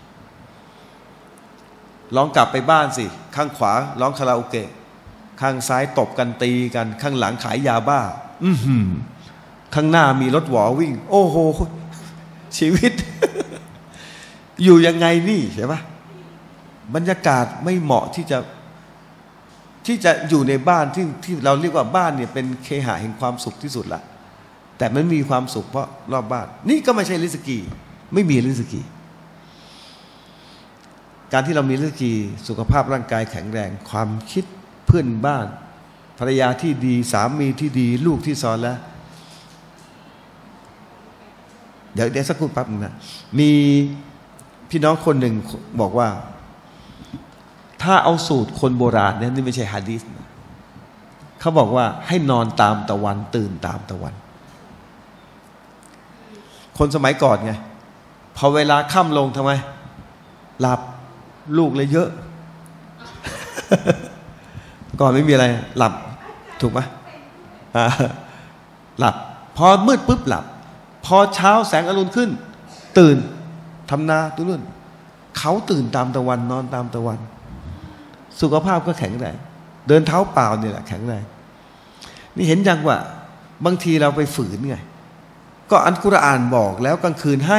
ลองกลับไปบ้านสิข้างขวาร้องคาราโอเกะข้างซ้ายตบกันตีกันข้างหลังขายยาบ้าข้างหน้ามีรถหวอวิ่งโอ้โหชีวิต อยู่ยังไงนี่ใช่ปะบรรยากาศไม่เหมาะที่จะอยู่ในบ้านที่เราเรียกว่าบ้านเนี่ยเป็นเคหะแห่งความสุขที่สุดละแต่มันมีความสุขเพราะรอบบ้านนี่ก็ไม่ใช่ริสกีไม่มีริสกีการที่เรามีริสกีสุขภาพร่างกายแข็งแรงความคิดเพื่อนบ้านภรรยาที่ดีสามีที่ดีลูกที่สอนแล้วเดี๋ยวสักครู่แป๊บนึงนะมีพี่น้องคนหนึ่งบอกว่าถ้าเอาสูตรคนโบราณเนี่ยนี่ไม่ใช่หะดีษนะเขาบอกว่าให้นอนตามตะวันตื่นตามตะวันคนสมัยก่อนไงพอเวลาค่ำลงทำไมหลับลูกเลยเยอะ ก่อนไม่มีอะไรหลับถูกไหมหลับพอมืดปุ๊บหลับพอเช้าแสงอรุณขึ้นตื่นทำนาตัวนู่นเขาตื่นตามตะวันนอนตามตะวันสุขภาพก็แข็งแรงเดินเท้าเปล่านี่แหละแข็งแรงนี่เห็นยังว่าบางทีเราไปฝืนไงก็อัลกุรอานบอกแล้วกลางคืนให้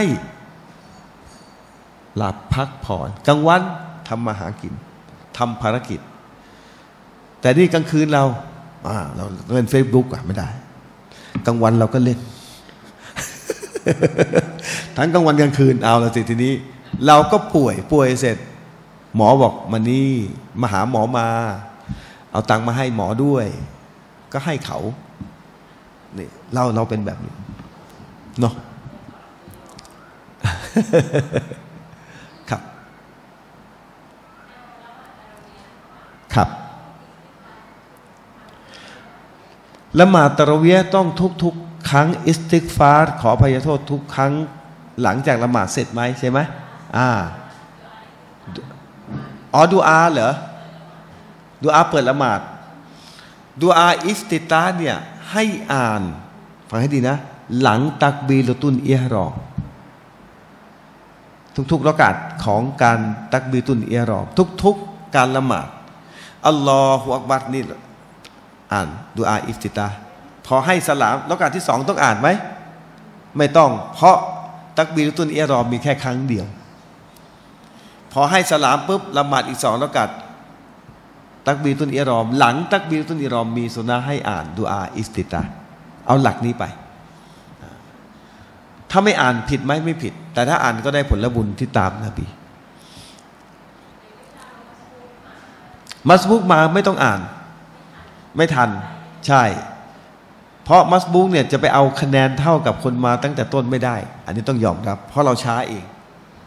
หลับพักผ่อนกลางวันทำมาหากินทำภารกิจแต่นี่กลางคืนเราเล่นเฟซบุ๊กไม่ได้กลางวันเราก็เล่น ทั้งกลางวันกลางคืนเอาละสิทีนี้เราก็ป่วยเสร็จหมอบอกมานี่มาหาหมอมาเอาตังค์มาให้หมอด้วยก็ให้เขานี่เราเป็นแบบนี้เนาะ ครับครับละหมาดตะเราะเวียห์ต้องทุกครั้งอิสติฆฟารขออภัยโทษทุกครั้งหลังจากละหมาดเสร็จไหมใช่ไหมดูอาเหรอดูอาเปิดละหมาดดูอาอิฟติตาเนี่ยให้อ่านฟังให้ดีนะหลังตักบีรตุนอิหรอมทุกๆรอกาตของการตักบีรตุนอิหรอมทุกๆการละหมาดอัลลอฮฺอักบัรนี่อ่านดูอาอิฟติตาพอให้สลามรอกาตที่สองต้องอ่านไหมไม่ต้องเพราะตักบีรตุนอิหรอมมีแค่ครั้งเดียวพอให้สลามปุ๊บละหมาดอีกสองรอกาตตักบีรตุนอิหรอมหลังตักบีรตุนอิหรอมมีสุนนะให้อ่านดูอาอิฟติตาเอาหลักนี้ไปถ้าไม่อ่านผิดไหมไม่ผิดแต่ถ้าอ่านก็ได้ผลบุญที่ตามนบีมัสบุกมาไม่ต้องอ่านไม่ทันใช่เพราะมัสบุกเนี่ยจะไปเอาคะแนนเท่ากับคนมาตั้งแต่ต้นไม่ได้อันนี้ต้องยอมรับเพราะเราช้าเอง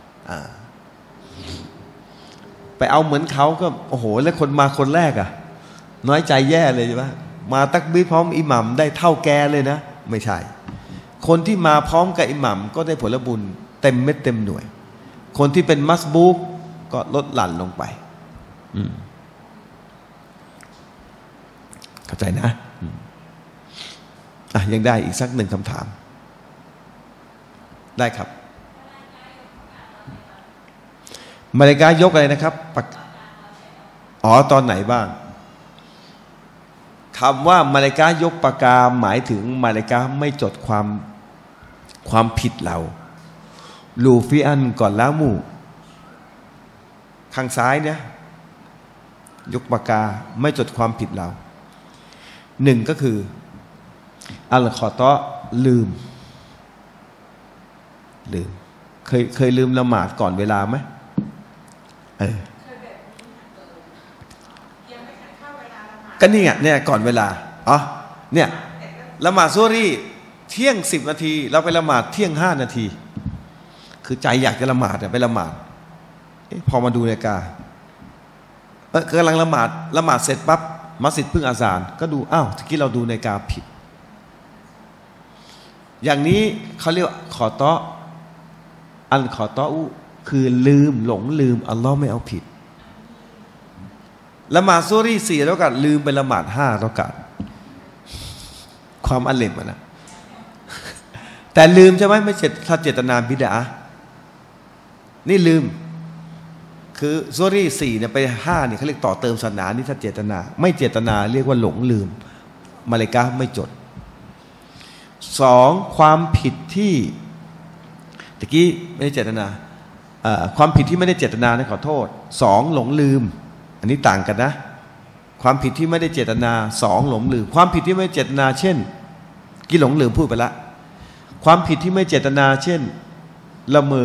ไปเอาเหมือนเขาก็โอ้โหแล้วคนมาคนแรกน้อยใจแย่เลยใช่ไหมมาตักบีรพร้อมอิหมัมได้เท่าแกเลยนะไม่ใช่คนที่มาพร้อมกับอิหมัมก็ได้ผลบุญเต็มเม็ดเต็มหน่วยคนที่เป็นมัสบูกก็ลดหลั่นลงไปเข้าใจนะยังได้อีกสักหนึ่งคำถามได้ครับมาเลกายกอะไรนะครับตอนไหนบ้างคำว่ามาเลกายกปากกาหมายถึงมาเลกาไม่จดความผิดเราลูฟิอันก่อนละมู่ข้างซ้ายเนี่ยยกปากกาไม่จดความผิดเราหนึ่งก็คืออัลคอตอลืมเคยลืมละหมาดก่อนเวลาไหมก็นี่ไงเนี่ยก่อนเวลาเนี่ยละหมาดซุฮรีเที่ยง10 นาทีเราไปละหมาดเที่ยง5 นาทีคือใจอยากจะละหมาดไปละหมาดพอมาดูนาฬิกากำลังละหมาดเสร็จปั๊บมัสยิดเพิ่งอาซานก็ดูอ้าวทีกี้เราดูนาฬิกาผิดอย่างนี้เขาเรียกขอตออันขอตอคือหลงลืมอัลลอฮ์ไม่เอาผิดละหมาดซุฮรี4 รอกาตลืมไปละหมาด5 รอกาตความอัลเลมนะแต่ลืมใช่ไหมไม่ถ้าเจตนาบิดานี่ลืมคือซุฮรี4เนี่ยไป5เนี่ยเขาเรียกต่อเติมศาสนานี่ถ้าเจตนาไม่เจตนาเรียกว่าหลงลืมมาเลกาไม่จด2ความผิดที่ตะกี้ไม่ได้เจตนาความผิดที่ไม่ได้เจตนานะขอโทษ2หลงลืมอันนี้ต่างกันนะความผิดที่ไม่ได้เจตนา2หลงลืมความผิดที่ไม่เจตนาเช่นกี่หลงลืมพูดไปละความผิดที่ไม่เจตนาเช่นละเม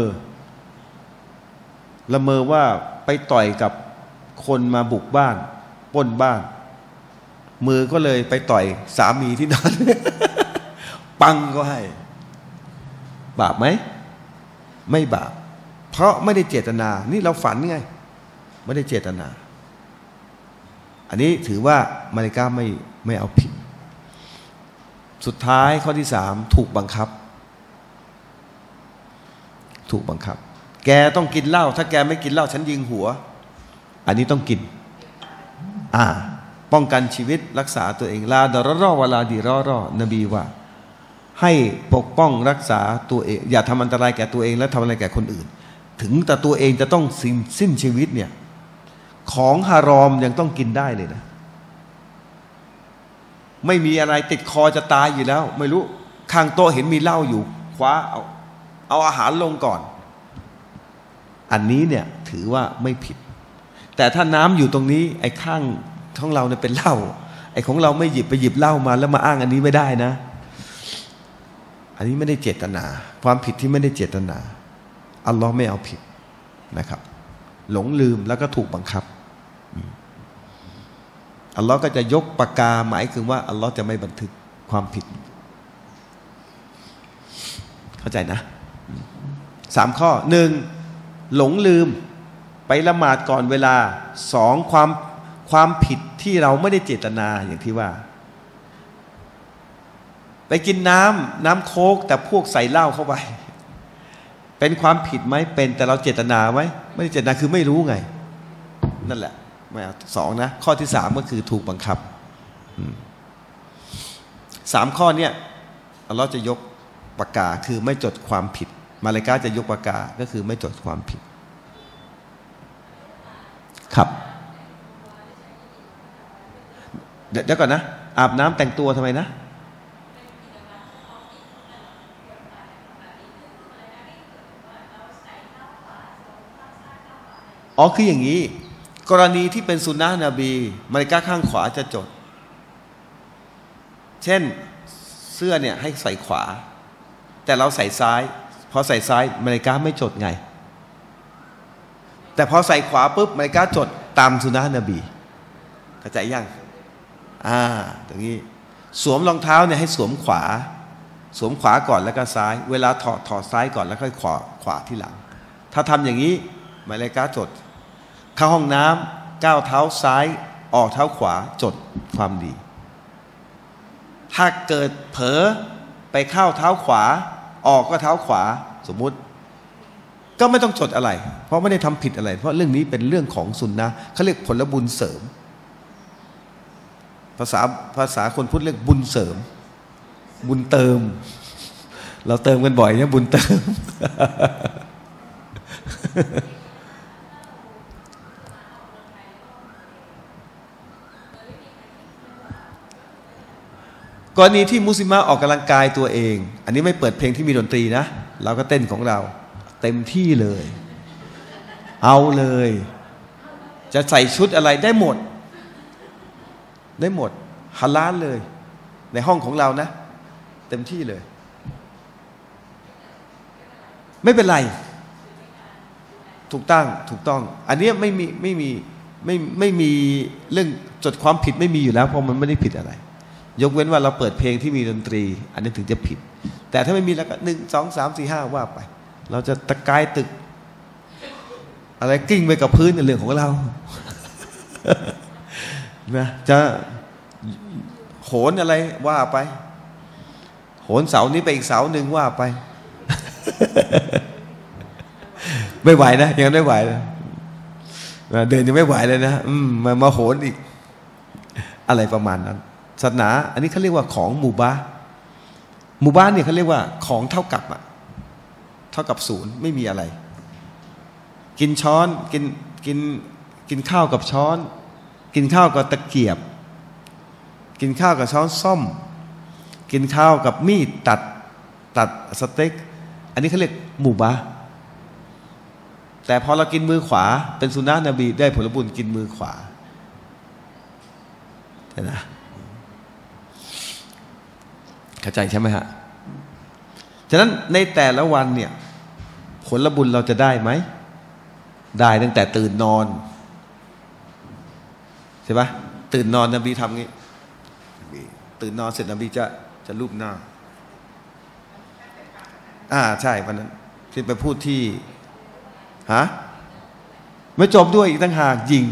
อว่าไปต่อยกับคนมาบุกบ้านปล้นบ้านมือก็เลยไปต่อยสามีที่นอน ปังก็ให้บาปไหมไม่บาปเพราะไม่ได้เจตนานี่เราฝันไงไม่ได้เจตนาอันนี้ถือว่ามาเลกาไม่เอาผิดสุดท้ายข้อที่3ถูกบังคับถูกบังคับแกต้องกินเหล้าถ้าแกไม่กินเหล้าฉันยิงหัวอันนี้ต้องกินป้องกันชีวิตรักษาตัวเองลาดรอวลาดีรอนบีว่าให้ปกป้องรักษาตัวเองอย่าทำอันตรายแก่ตัวเองและทำอะไรแก่คนอื่นถึงแต่ตัวเองจะต้องสิ้นชีวิตเนี่ยของฮารอมยังต้องกินได้เลยนะไม่มีอะไรติดคอจะตายอยู่แล้วไม่รู้ข้างโต๊ะเห็นมีเหล้าอยู่คว้าเอาอาหารลงก่อนอันนี้เนี่ยถือว่าไม่ผิดแต่ถ้าน้ำอยู่ตรงนี้ไอ้ข้างของเราเนี่ยเป็นเหล้าไอ้ของเราไม่หยิบเหล้ามาแล้วมาอ้างอันนี้ไม่ได้นะอันนี้ไม่ได้เจตนาความผิดที่ไม่ได้เจตนาอัลลอฮ์ไม่เอาผิดนะครับหลงลืมแล้วก็ถูกบังคับอัลลอฮ์ก็จะยกปากกาหมายถึงว่าอัลลอฮ์จะไม่บันทึกความผิดเข้าใจนะ3 ข้อ 1. หลงลืมไปละหมาดก่อนเวลา 2. ความผิดที่เราไม่ได้เจตนาอย่างที่ว่าไปกินน้ำโค้กแต่พวกใส่เหล้าเข้าไปเป็นความผิดไหมเป็นแต่เราเจตนาไหมไม่ได้เจตนาคือไม่รู้ไงนั่นแหละไม่เอา2นะข้อที่3ก็คือถูกบังคับ3 ข้อเนี้ยอัลเลาะห์จะยกปากกาคือไม่จดความผิดมาลาอิกะฮ์จะยกปากกาก็คือไม่จดความผิดครับเดี๋ยวก่อนนะอาบน้ำแต่งตัวทำไมนะคืออย่างนี้กรณีที่เป็นสุนนะนบีมาลาอิกะฮ์ข้างขวาจะจดเช่นเสื้อเนี่ยให้ใส่ขวาแต่เราใส่ซ้ายพอใส่ซ้ายมาลาอิกะฮ์ไม่จดไงแต่พอใส่ขวาปุ๊บมาลาอิกะฮ์จดตามสุนนะนบีเข้าใจยังตรงนี้สวมรองเท้าเนี่ยให้สวมขวาก่อนแล้วก็ซ้ายเวลาถอดซ้ายก่อนแล้วค่อยขวาที่หลังถ้าทำอย่างนี้มาลาอิกะฮ์จดเข้าห้องน้ำก้าวเท้าซ้ายออกเท้าขวาจดความดีถ้าเกิดเผลอไปเข้าเท้าขวาออกก็เท้าขวาสมมุติก็ไม่ต้องจดอะไรเพราะไม่ได้ทำผิดอะไรเพราะเรื่องนี้เป็นเรื่องของสุนนะเขาเรียกผลบุญเสริมภาษาคนพูดเรียกบุญเสริมบุญเติมเราเติมกันบ่อยเนี่ยบุญเติม กรณีที่มุสลิมะออกกำลังกายตัวเองอันนี้ไม่เปิดเพลงที่มีดนตรีนะเราก็เต้นของเราเต็มที่เลยเอาเลยจะใส่ชุดอะไรได้หมดฮาลาลเลยในห้องของเรานะเต็มที่เลยไม่เป็นไรถูกต้องอันนี้ไม่มีเรื่องจดความผิดไม่มีอยู่แล้วเพราะมันไม่ได้ผิดอะไรยกเว้นว่าเราเปิดเพลงที่มีดนตรีอันนี้ถึงจะผิดแต่ถ้าไม่มีแล้วก็1 2 3 4 5ว่าไปเราจะตะกายตึกอะไรกิ้งไปกับพื้นในเรื่องของเรานะจะโหนอะไรว่าไปโหนเสานี้ไปอีกเสาหนึ่งว่าไป ไม่ไหวนะยังไม่ไหวนะเดินยังไม่ไหวเลยนะมาโหนอีกอะไรประมาณนั้นศาสนาอันนี้เขาเรียกว่าของมูบาเนี่ยเขาเรียกว่าของเท่ากับศูนย์ไม่มีอะไร กินช้อนกินข้าวกับช้อนกินข้าวกับตะเกียบกินข้าวกับช้อนส้อมกินข้าวกับมีดตัดสเต็กอันนี้เขาเรียกมูบาแต่พอเรากินมือขวาเป็นสุนนะนบีได้ผลบุญกินมือขวาใช่นะเข้าใจใช่ไหมฮะฉะนั้นในแต่ละวันเนี่ยผลบุญเราจะได้ไหมได้ตั้งแต่ตื่นนอนใช่ปะตื่นนอนนบีทำงี้ตื่นนอนเสร็จนบีจะลูบหน้าใช่วันนั้นที่ไปพูดที่ไม่จบด้วยอีกตั้งหากยิง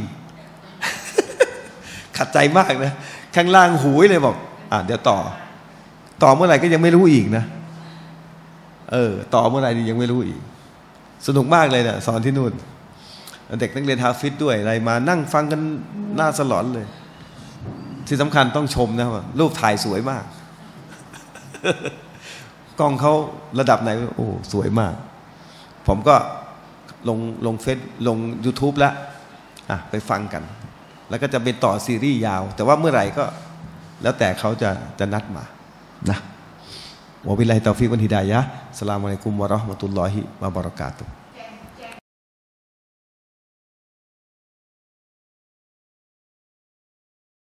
ขัดใจมากนะข้างล่างหูยเลยบอกเดี๋ยวต่อเมื่อไหร่ก็ยังไม่รู้อีกนะต่อเมื่อไหร่ยังไม่รู้อีกสนุกมากเลยเนี่ยสอนที่นู่นเด็กนักเรียนฮาฟิซด้วยอะไรมานั่งฟังกันหน้าสลอนเลยที่สำคัญต้องชมนะว่ารูปถ่ายสวยมาก กล้องเขาระดับไหนโอ้สวยมากผมก็ลงเฟซลง YouTube แล้วไปฟังกัน แล้วก็จะเป็นต่อซีรีส์ยาว แต่ว่าเมื่อไหร่ก็แล้วแต่เขาจะนัดมานะวะบิลลาฮิตตอฟิกวัลฮิดายะฮ์อัสสลามุอะลัยกุมวะเราะห์มะตุลลอฮิวะบะเราะกาตุฮ์